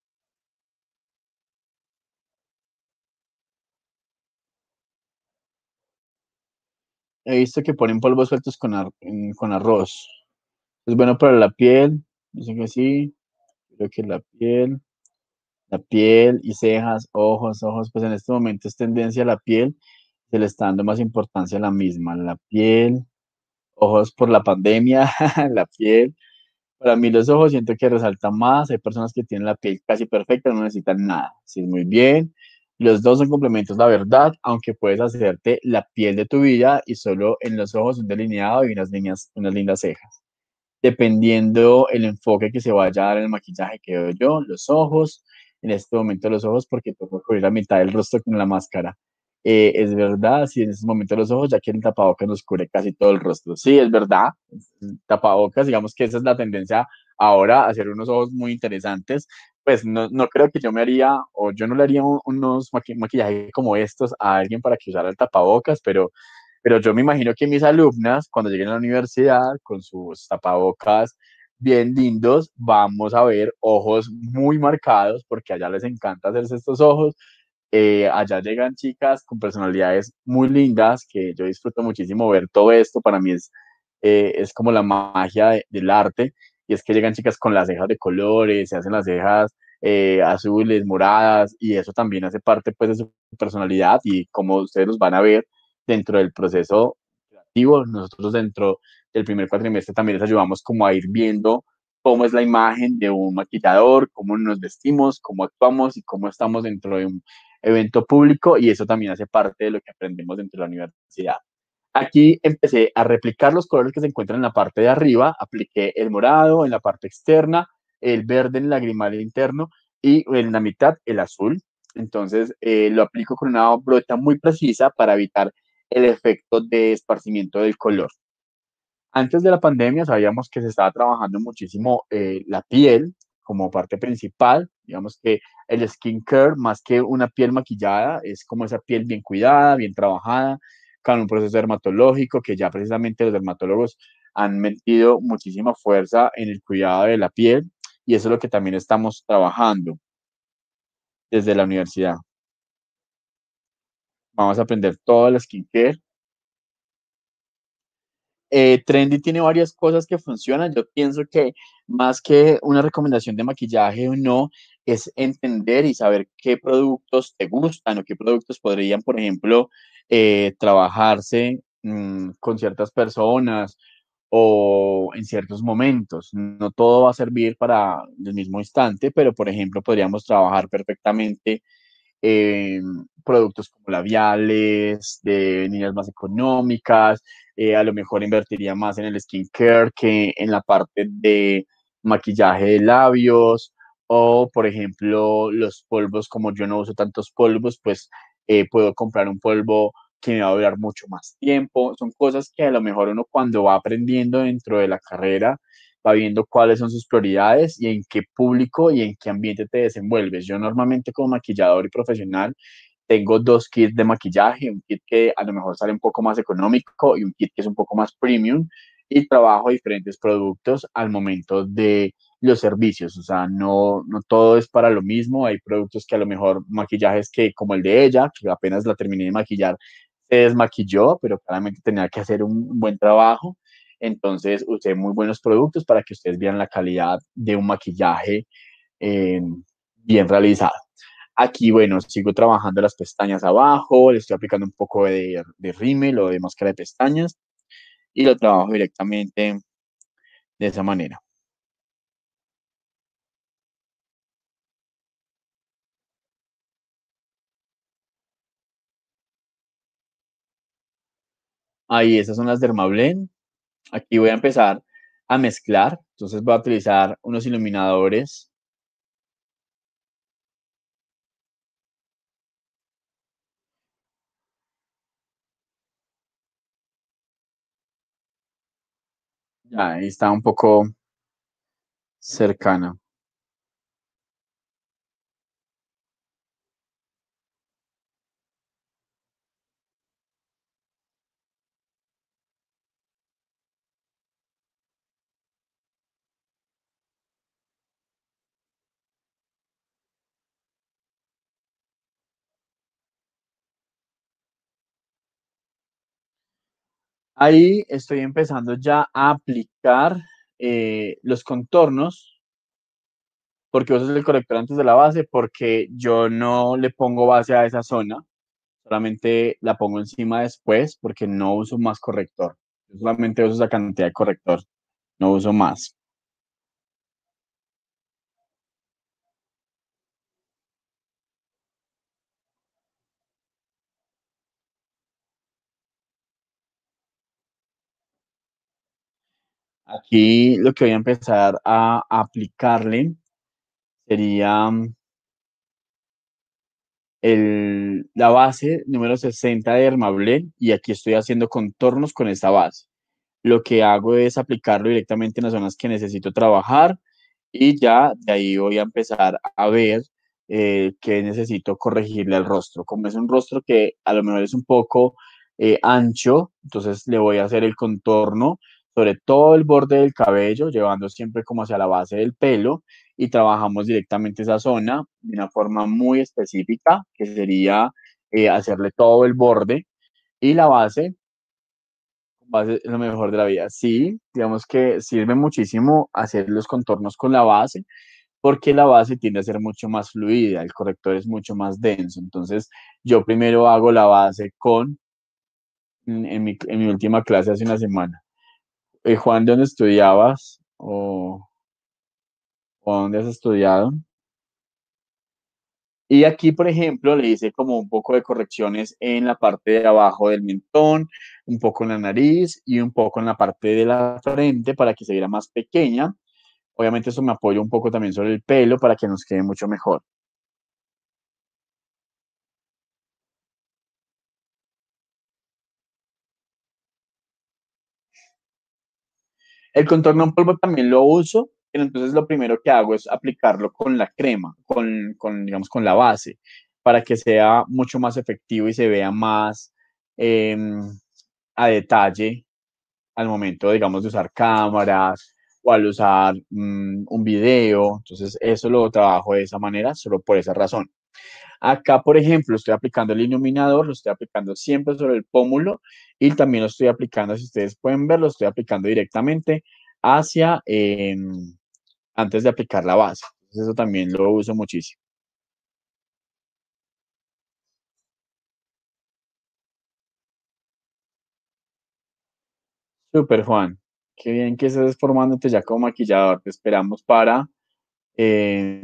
He visto que ponen polvos sueltos con, ar- en- con arroz. Es bueno para la piel, dicen que sí, creo que la piel, la piel y cejas, ojos, ojos, pues en este momento es tendencia a la piel, se le está dando más importancia a la misma, la piel, ojos por la pandemia, la piel. Para mí los ojos siento que resaltan más, hay personas que tienen la piel casi perfecta, no necesitan nada, sí, muy bien. Los dos son complementos, la verdad, aunque puedes hacerte la piel de tu vida y solo en los ojos un delineado y unas líneas, unas lindas cejas dependiendo el enfoque que se vaya a dar en el maquillaje que veo yo, los ojos, en este momento los ojos porque tengo que cubrir la mitad del rostro con la máscara. Eh, es verdad, sí, en este momento los ojos, ya que el tapabocas nos cubre casi todo el rostro. Sí, es verdad, el tapabocas, digamos que esa es la tendencia ahora, a hacer unos ojos muy interesantes. Pues no, no creo que yo me haría, o yo no le haría un- unos maqui- maquillajes como estos a alguien para que usara el tapabocas, pero pero yo me imagino que mis alumnas, cuando lleguen a la universidad, con sus tapabocas bien lindos, vamos a ver ojos muy marcados, porque allá les encanta hacerse estos ojos. Eh, allá llegan chicas con personalidades muy lindas, que yo disfruto muchísimo ver todo esto. Para mí es, eh, es como la magia de- del arte, y es que llegan chicas con las cejas de colores, se hacen las cejas eh, azules, moradas, y eso también hace parte pues de su personalidad y como ustedes los van a ver dentro del proceso creativo. Nosotros dentro del primer cuatrimestre también les ayudamos como a ir viendo cómo es la imagen de un maquillador, cómo nos vestimos, cómo actuamos y cómo estamos dentro de un evento público, y eso también hace parte de lo que aprendemos dentro de la universidad. Aquí empecé a replicar los colores que se encuentran en la parte de arriba, apliqué el morado en la parte externa, el verde en el lagrimal interno y en la mitad el azul. Entonces eh, lo aplico con una brocha muy precisa para evitar el efecto de esparcimiento del color. Antes de la pandemia sabíamos que se estaba trabajando muchísimo eh, la piel como parte principal, digamos que el skincare más que una piel maquillada es como esa piel bien cuidada, bien trabajada, con un proceso dermatológico que ya precisamente los dermatólogos han metido muchísima fuerza en el cuidado de la piel, y eso es lo que también estamos trabajando desde la universidad. Vamos a aprender todo el skincare. Eh, Trendy tiene varias cosas que funcionan. Yo pienso que más que una recomendación de maquillaje o no, es entender y saber qué productos te gustan o qué productos podrían, por ejemplo, eh, trabajarse mm, con ciertas personas o en ciertos momentos. No todo va a servir para el mismo instante, pero, por ejemplo, podríamos trabajar perfectamente eh, productos como labiales, de líneas más económicas, eh, a lo mejor invertiría más en el skincare que en la parte de maquillaje de labios, o por ejemplo los polvos, como yo no uso tantos polvos, pues eh, puedo comprar un polvo que me va a durar mucho más tiempo. Son cosas que a lo mejor uno cuando va aprendiendo dentro de la carrera va viendo cuáles son sus prioridades y en qué público y en qué ambiente te desenvuelves. Yo normalmente como maquillador y profesional tengo dos kits de maquillaje, un kit que a lo mejor sale un poco más económico y un kit que es un poco más premium, y trabajo diferentes productos al momento de los servicios. O sea, no, no todo es para lo mismo. Hay productos que a lo mejor maquillajes que como el de ella, que apenas la terminé de maquillar, se desmaquilló, pero claramente tenía que hacer un buen trabajo. Entonces usé muy buenos productos para que ustedes vean la calidad de un maquillaje eh, bien realizado. Aquí, bueno, sigo trabajando las pestañas abajo, le estoy aplicando un poco de, de rímel o de máscara de pestañas y lo trabajo directamente de esa manera. Ahí, esas son las Dermablend. Aquí voy a empezar a mezclar. Entonces voy a utilizar unos iluminadores. Ya, ahí está un poco cercana. Ahí estoy empezando ya a aplicar eh, los contornos, porque usas el corrector antes de la base, porque yo no le pongo base a esa zona, solamente la pongo encima después, porque no uso más corrector. Yo solamente uso esa cantidad de corrector, no uso más. Aquí lo que voy a empezar a aplicarle sería el, la base número sesenta de Dermablend y aquí estoy haciendo contornos con esta base. Lo que hago es aplicarlo directamente en las zonas que necesito trabajar y ya de ahí voy a empezar a ver eh, qué necesito corregirle al rostro. Como es un rostro que a lo mejor es un poco eh, ancho, entonces le voy a hacer el contorno sobre todo el borde del cabello, llevando siempre como hacia la base del pelo y trabajamos directamente esa zona de una forma muy específica, que sería eh, hacerle todo el borde y la base base es lo mejor de la vida. Sí, digamos que sirve muchísimo hacer los contornos con la base, porque la base tiende a ser mucho más fluida, el corrector es mucho más denso. Entonces, yo primero hago la base con, en, en mi, en mi última clase hace una semana. Eh, Juan, ¿de dónde estudiabas? ¿O, o dónde has estudiado? Y aquí, por ejemplo, le hice como un poco de correcciones en la parte de abajo del mentón, un poco en la nariz y un poco en la parte de la frente para que se viera más pequeña. Obviamente eso me apoya un poco también sobre el pelo para que nos quede mucho mejor. El contorno en polvo también lo uso, pero entonces lo primero que hago es aplicarlo con la crema, con, con digamos, con la base, para que sea mucho más efectivo y se vea más eh, a detalle al momento, digamos, de usar cámaras o al usar mmm, un video. Entonces, eso lo trabajo de esa manera, solo por esa razón. Acá, por ejemplo, estoy aplicando el iluminador, lo estoy aplicando siempre sobre el pómulo y también lo estoy aplicando, si ustedes pueden ver, lo estoy aplicando directamente hacia, eh, antes de aplicar la base. Entonces, eso también lo uso muchísimo. Super, Juan. Qué bien que estés formándote ya como maquillador. Te esperamos para, eh,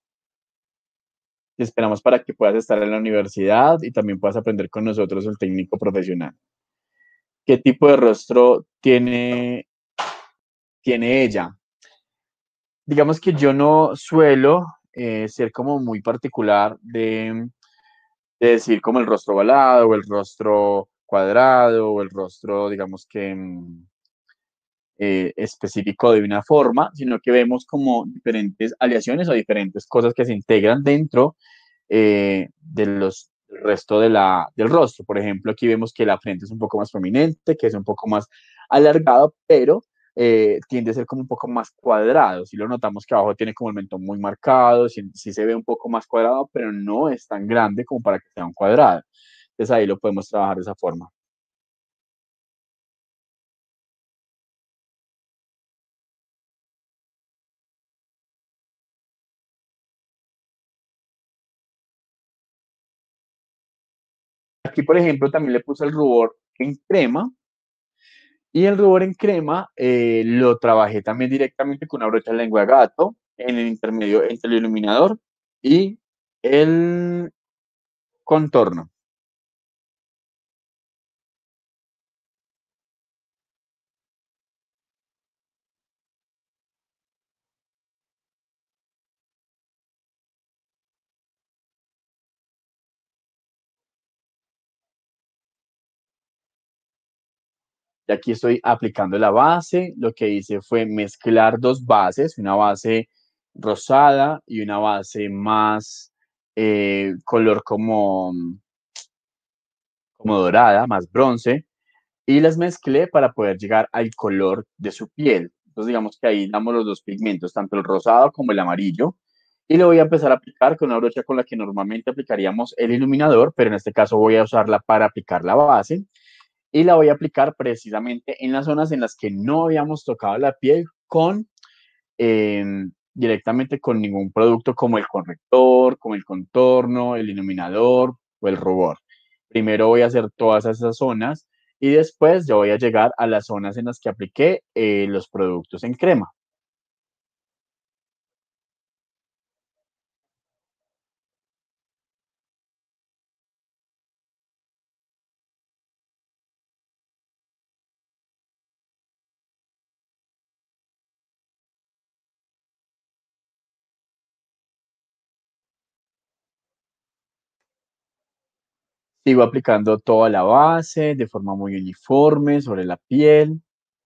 te esperamos para que puedas estar en la universidad y también puedas aprender con nosotros el técnico profesional. ¿Qué tipo de rostro tiene, tiene ella? Digamos que yo no suelo eh, ser como muy particular de, de decir como el rostro ovalado o el rostro cuadrado o el rostro, digamos que mm, eh, específico de una forma, sino que vemos como diferentes aleaciones o diferentes cosas que se integran dentro eh, de los del resto de la, del rostro. Por ejemplo, aquí vemos que la frente es un poco más prominente, que es un poco más alargado, pero eh, tiende a ser como un poco más cuadrado. Si lo notamos que abajo tiene como el mentón muy marcado, sí, sí se ve un poco más cuadrado, pero no es tan grande como para que sea un cuadrado. Entonces ahí lo podemos trabajar de esa forma. Aquí, por ejemplo, también le puse el rubor en crema y el rubor en crema eh, lo trabajé también directamente con una brocha de lengua de gato en el intermedio entre el iluminador y el contorno. Y aquí estoy aplicando la base. Lo que hice fue mezclar dos bases, una base rosada y una base más eh, color como, como dorada, más bronce, y las mezclé para poder llegar al color de su piel. Entonces digamos que ahí damos los dos pigmentos, tanto el rosado como el amarillo, y le voy a empezar a aplicar con una brocha con la que normalmente aplicaríamos el iluminador, pero en este caso voy a usarla para aplicar la base. y la voy a aplicar precisamente en las zonas en las que no habíamos tocado la piel con eh, directamente con ningún producto como el corrector, como el contorno, el iluminador o el rubor. Primero voy a hacer todas esas zonas y después ya voy a llegar a las zonas en las que apliqué eh, los productos en crema. Sigo aplicando toda la base de forma muy uniforme sobre la piel.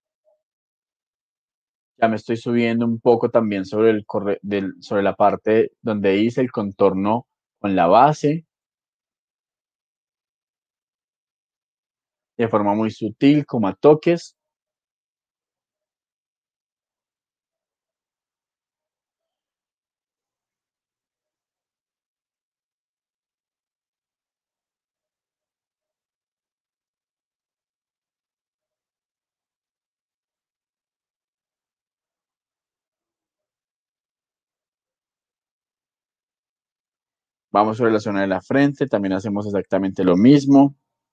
Ya me estoy subiendo un poco también sobre, el corre- del- sobre la parte donde hice el contorno con la base, de forma muy sutil, como a toques. Vamos sobre la zona de la frente, también hacemos exactamente lo mismo.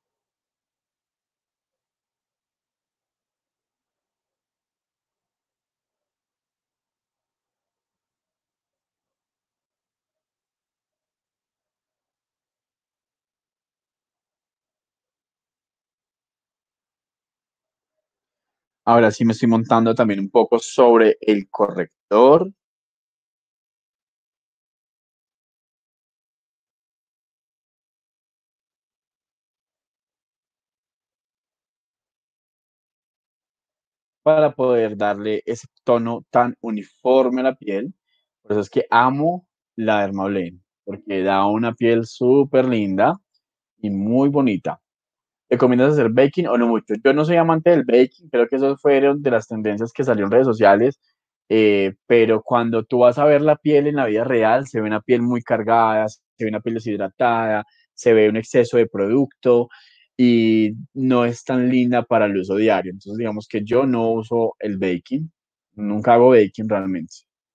Ahora sí me estoy montando también un poco sobre el corrector. Para poder darle ese tono tan uniforme a la piel. Por eso es que amo la Dermablend, porque da una piel súper linda y muy bonita. ¿Recomiendas hacer baking o no mucho? Yo no soy amante del baking, creo que esos fueron de las tendencias que salió en redes sociales, eh, pero cuando tú vas a ver la piel en la vida real, se ve una piel muy cargada, se ve una piel deshidratada, se ve un exceso de producto y no es tan linda para el uso diario. Entonces, digamos que yo no uso el baking, nunca hago baking realmente.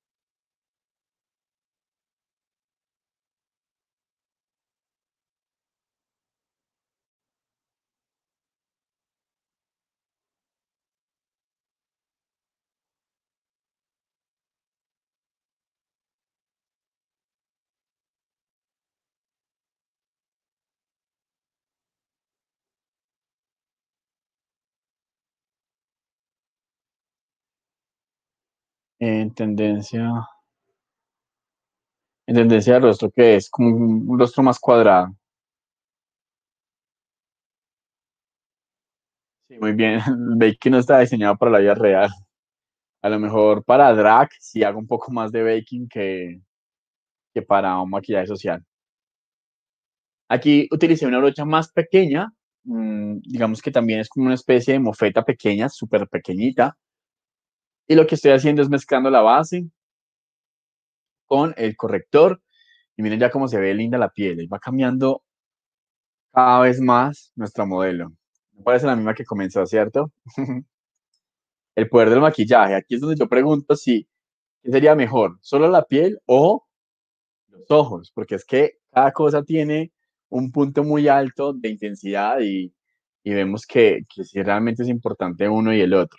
En tendencia, en tendencia de rostro, que es como un rostro más cuadrado. Sí, muy bien. El baking no está diseñado para la vida real. A lo mejor para drag sí hago un poco más de baking que, que para un maquillaje social. Aquí utilicé una brocha más pequeña, mmm, digamos que también es como una especie de mofeta pequeña, súper pequeñita. Y lo que estoy haciendo es mezclando la base con el corrector. Y miren ya cómo se ve linda la piel. Y va cambiando cada vez más nuestra modelo. Me parece la misma que comenzó, ¿cierto? El poder del maquillaje. Aquí es donde yo pregunto si, ¿qué sería mejor? ¿Solo la piel o los ojos? Porque es que cada cosa tiene un punto muy alto de intensidad y, y vemos que, que sí realmente es importante uno y el otro.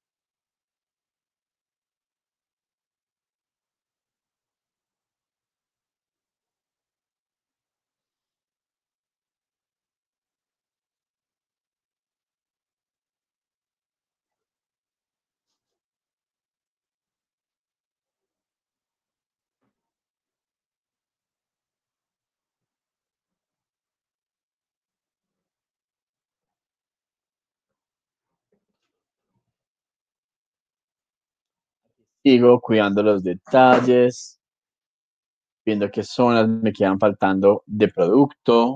Sigo cuidando los detalles, viendo qué zonas me quedan faltando de producto.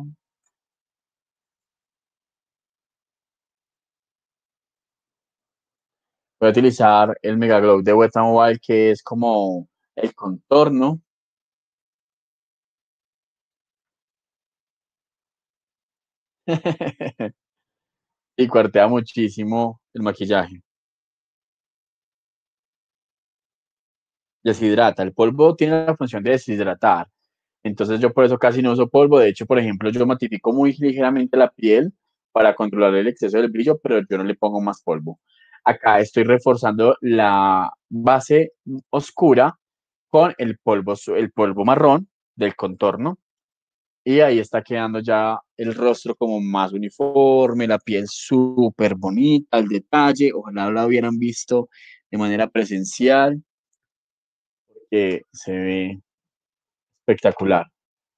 Voy a utilizar el Mega Glow de Wet n Wild, que es como el contorno. y cuartea muchísimo el maquillaje. Deshidrata. El polvo tiene la función de deshidratar. Entonces yo por eso casi no uso polvo. De hecho, por ejemplo, yo matifico muy ligeramente la piel para controlar el exceso del brillo, pero yo no le pongo más polvo. Acá estoy reforzando la base oscura con el polvo, el polvo marrón del contorno. Y ahí está quedando ya el rostro como más uniforme, la piel súper bonita, el detalle. Ojalá lo hubieran visto de manera presencial, que se ve espectacular.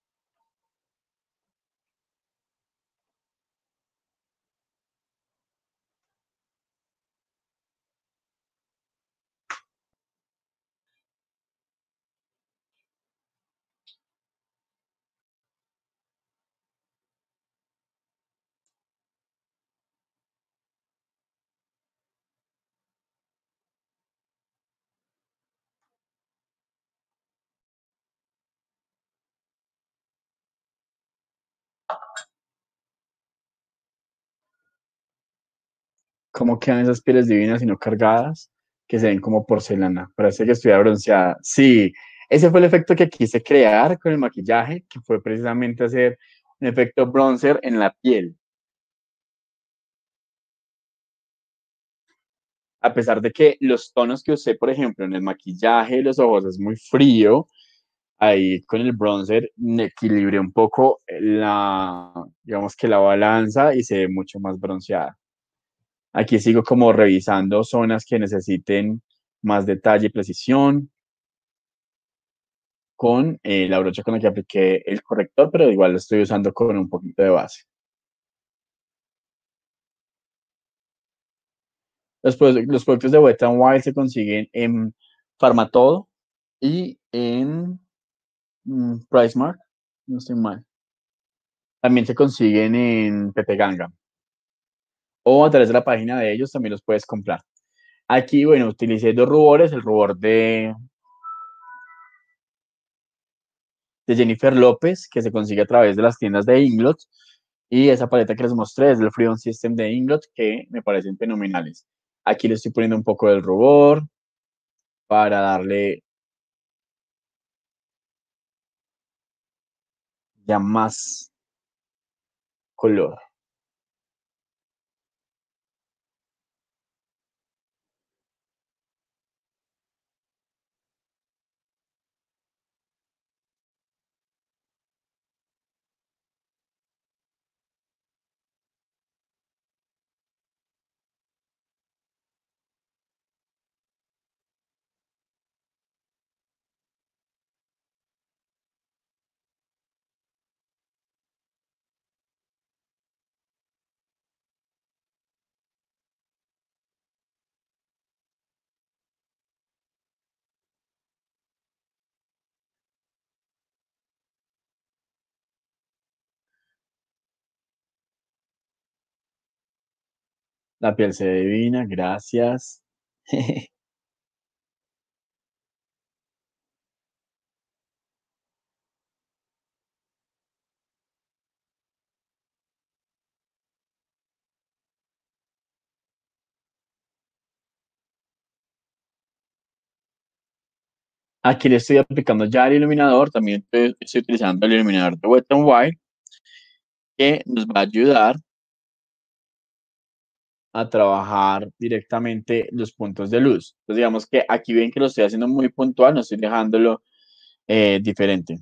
¿Cómo quedan esas pieles divinas y no cargadas? Que se ven como porcelana. Parece que estuviera bronceada. Sí, ese fue el efecto que quise crear con el maquillaje, que fue precisamente hacer un efecto bronzer en la piel. A pesar de que los tonos que usé, por ejemplo, en el maquillaje de los ojos es muy frío, ahí con el bronzer me equilibré un poco la, digamos que la balanza y se ve mucho más bronceada. Aquí sigo como revisando zonas que necesiten más detalle y precisión con eh, la brocha con la que apliqué el corrector, pero igual lo estoy usando con un poquito de base. Los, los productos de Wet n Wild se consiguen en Farmatodo y en mm, PriceMark, no estoy mal. También se consiguen en Pepe Ganga. O a través de la página de ellos también los puedes comprar. Aquí, bueno, utilicé dos rubores, el rubor de, de Jennifer López, que se consigue a través de las tiendas de Inglot, y esa paleta que les mostré es del Freedom System de Inglot, que me parecen fenomenales. Aquí le estoy poniendo un poco del rubor para darle ya más color. La piel se ve divina, gracias. Aquí le estoy aplicando ya el iluminador, también estoy, estoy utilizando el iluminador de Wet n Wild, que nos va a ayudar a trabajar directamente los puntos de luz. Entonces, digamos que aquí ven que lo estoy haciendo muy puntual, no estoy dejándolo eh, diferente.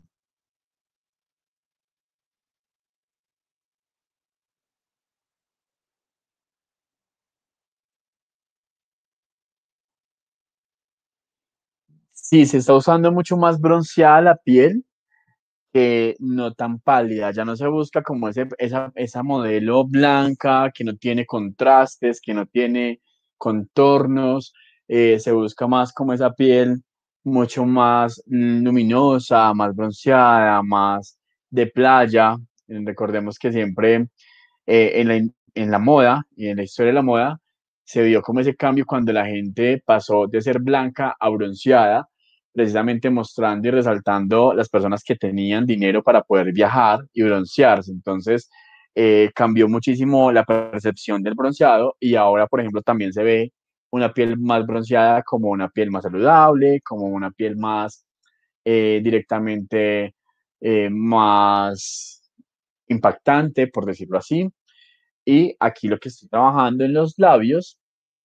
Sí, se está usando mucho más bronceada la piel, que no tan pálida, ya no se busca como ese, esa, esa modelo blanca que no tiene contrastes, que no tiene contornos, eh, se busca más como esa piel mucho más luminosa, más bronceada, más de playa. Recordemos que siempre eh, en la, en la moda y en la historia de la moda se vio como ese cambio cuando la gente pasó de ser blanca a bronceada, precisamente mostrando y resaltando las personas que tenían dinero para poder viajar y broncearse. Entonces, eh, cambió muchísimo la percepción del bronceado y ahora, por ejemplo, también se ve una piel más bronceada como una piel más saludable, como una piel más eh, directamente eh, más impactante, por decirlo así. Y aquí lo que estoy trabajando en los labios,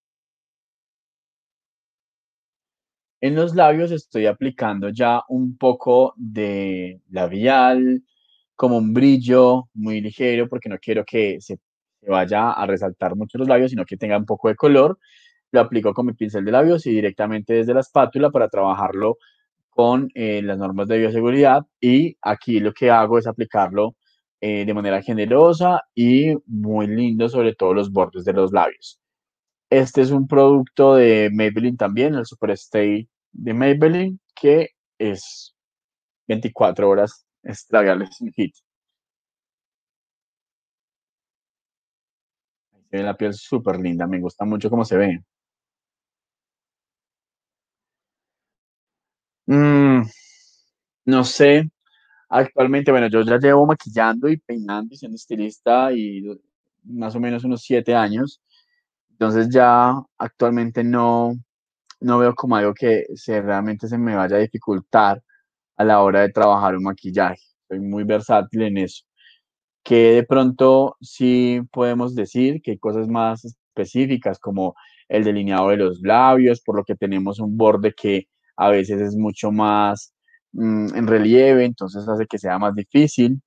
en los labios estoy aplicando ya un poco de labial, como un brillo muy ligero, porque no quiero que se, se vaya a resaltar mucho los labios, sino que tenga un poco de color. Lo aplico con mi pincel de labios y directamente desde la espátula para trabajarlo con eh, las normas de bioseguridad. Y aquí lo que hago es aplicarlo eh, de manera generosa y muy lindo sobre todos los bordes de los labios. Este es un producto de Maybelline también, el Super Stay de Maybelline, que es veinticuatro horas, es labial, es un hit. Se ve la piel súper linda, me gusta mucho cómo se ve. Mm, no sé, actualmente, bueno, yo ya llevo maquillando y peinando y siendo estilista y más o menos unos siete años. Entonces ya actualmente no, no veo como algo que se, realmente se me vaya a dificultar a la hora de trabajar un maquillaje. Soy muy versátil en eso. Que de pronto sí podemos decir que hay cosas más específicas como el delineado de los labios, por lo que tenemos un borde que a veces es mucho más mm, en relieve, entonces hace que sea más difícil.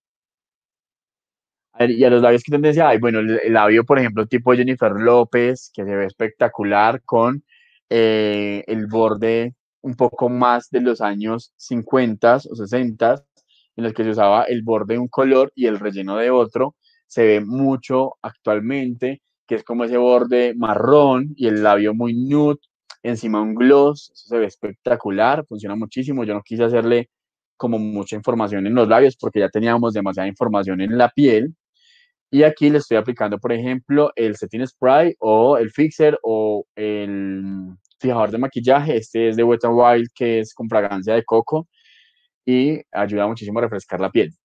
A ver, y a los labios, ¿qué tendencia hay? Bueno, el, el labio, por ejemplo, tipo Jennifer López, que se ve espectacular con eh, el borde un poco más de los años cincuenta o sesenta, en los que se usaba el borde de un color y el relleno de otro. Se ve mucho actualmente, que es como ese borde marrón y el labio muy nude, encima un gloss. Eso se ve espectacular, funciona muchísimo. Yo no quise hacerle como mucha información en los labios porque ya teníamos demasiada información en la piel. Y aquí le estoy aplicando, por ejemplo, el setting spray o el fixer o el fijador de maquillaje. Este es de Wet n Wild, que es con fragancia de coco y ayuda muchísimo a refrescar la piel.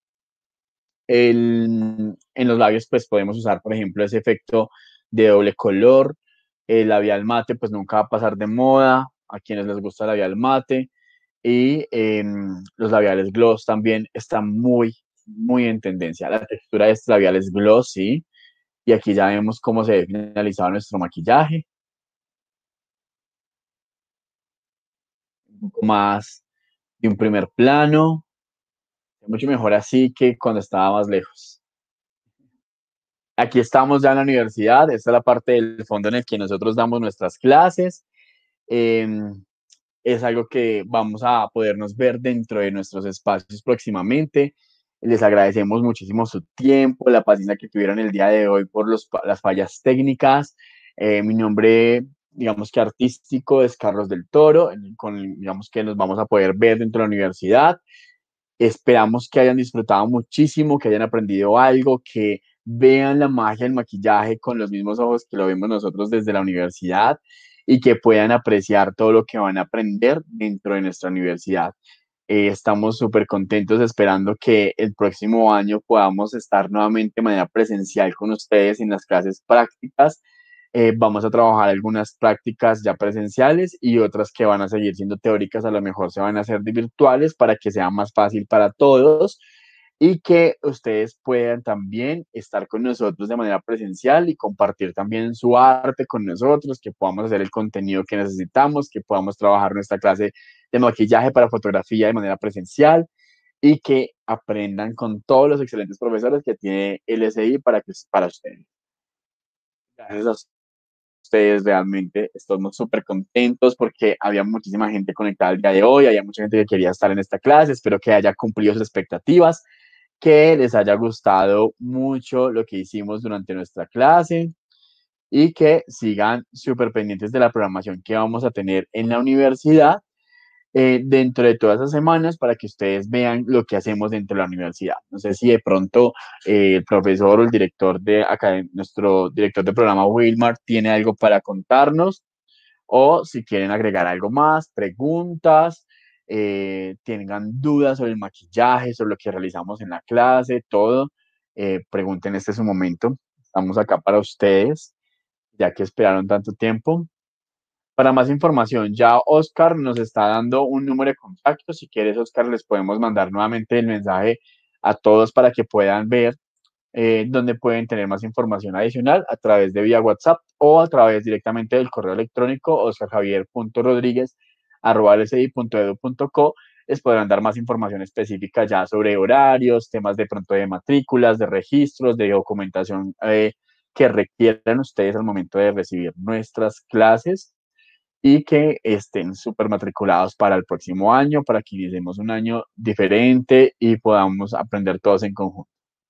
El, en los labios, pues podemos usar, por ejemplo, ese efecto de doble color. El labial mate, pues nunca va a pasar de moda a quienes les gusta el labial mate. Y eh, los labiales gloss también están muy, muy en tendencia. La textura de estos labiales gloss, sí. Y aquí ya vemos cómo se ve finalizado nuestro maquillaje. Un poco más de un primer plano. Mucho mejor así que cuando estaba más lejos. Aquí estamos ya en la universidad. Esta es la parte del fondo en el que nosotros damos nuestras clases. Eh, es algo que vamos a podernos ver dentro de nuestros espacios próximamente. Les agradecemos muchísimo su tiempo, la paciencia que tuvieron el día de hoy por los, las fallas técnicas. Eh, mi nombre, digamos que artístico, es Carlos del Toro, con, digamos que nos vamos a poder ver dentro de la universidad. Esperamos que hayan disfrutado muchísimo, que hayan aprendido algo, que vean la magia del maquillaje con los mismos ojos que lo vemos nosotros desde la universidad y que puedan apreciar todo lo que van a aprender dentro de nuestra universidad. Eh, estamos súper contentos esperando que el próximo año podamos estar nuevamente de manera presencial con ustedes en las clases prácticas. Eh, vamos a trabajar algunas prácticas ya presenciales y otras que van a seguir siendo teóricas, a lo mejor se van a hacer virtuales para que sea más fácil para todos y que ustedes puedan también estar con nosotros de manera presencial y compartir también su arte con nosotros, que podamos hacer el contenido que necesitamos, que podamos trabajar nuestra clase de maquillaje para fotografía de manera presencial y que aprendan con todos los excelentes profesores que tiene L S I para, que, para ustedes. Gracias a ustedes, realmente estamos súper contentos porque había muchísima gente conectada el día de hoy, había mucha gente que quería estar en esta clase, espero que haya cumplido sus expectativas, que les haya gustado mucho lo que hicimos durante nuestra clase y que sigan súper pendientes de la programación que vamos a tener en la universidad eh, dentro de todas esas semanas para que ustedes vean lo que hacemos dentro de la universidad. No sé si de pronto eh, el profesor o el director de acá, nuestro director de programa Wilmar, tiene algo para contarnos o si quieren agregar algo más, preguntas, eh, tengan dudas sobre el maquillaje, sobre lo que realizamos en la clase, todo. eh, pregunten, este es su momento. Estamos acá para ustedes, ya que esperaron tanto tiempo. Para más información, ya Oscar nos está dando un número de contacto. Si quieres, Oscar, les podemos mandar nuevamente el mensaje a todos para que puedan ver eh, donde pueden tener más información adicional a través de vía WhatsApp o a través directamente del correo electrónico oscarjavier punto rodríguez arroba l s i punto edu punto co. Les podrán dar más información específica ya sobre horarios, temas de pronto de matrículas, de registros, de documentación eh, que requieran ustedes al momento de recibir nuestras clases y que estén súper matriculados para el próximo año, para que iniciemos un año diferente y podamos aprender todos en conjunto.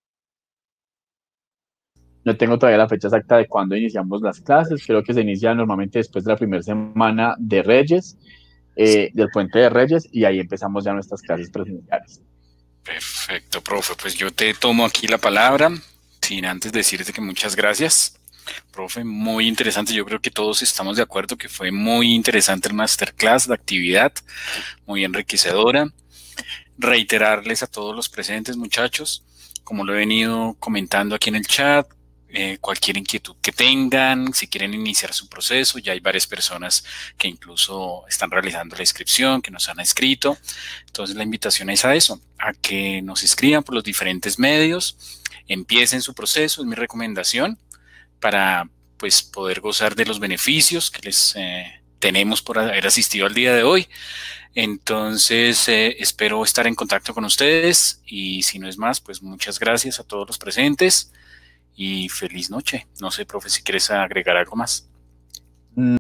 No tengo todavía la fecha exacta de cuándo iniciamos las clases, creo que se inicia normalmente después de la primera semana de Reyes, eh, del Puente de Reyes, y ahí empezamos ya nuestras clases presenciales. Perfecto, profe, pues yo te tomo aquí la palabra, sin antes decirte que muchas gracias. Profe, muy interesante, yo creo que todos estamos de acuerdo que fue muy interesante el masterclass, la actividad, muy enriquecedora. Reiterarles a todos los presentes, muchachos, como lo he venido comentando aquí en el chat, eh, cualquier inquietud que tengan, si quieren iniciar su proceso, ya hay varias personas que incluso están realizando la inscripción, que nos han escrito. Entonces la invitación es a eso, a que nos escriban por los diferentes medios, empiecen su proceso, es mi recomendación, para pues poder gozar de los beneficios que les eh, tenemos por haber asistido al día de hoy. Entonces eh, espero estar en contacto con ustedes y si no es más, pues muchas gracias a todos los presentes y feliz noche. No sé, profe, si quieres agregar algo más.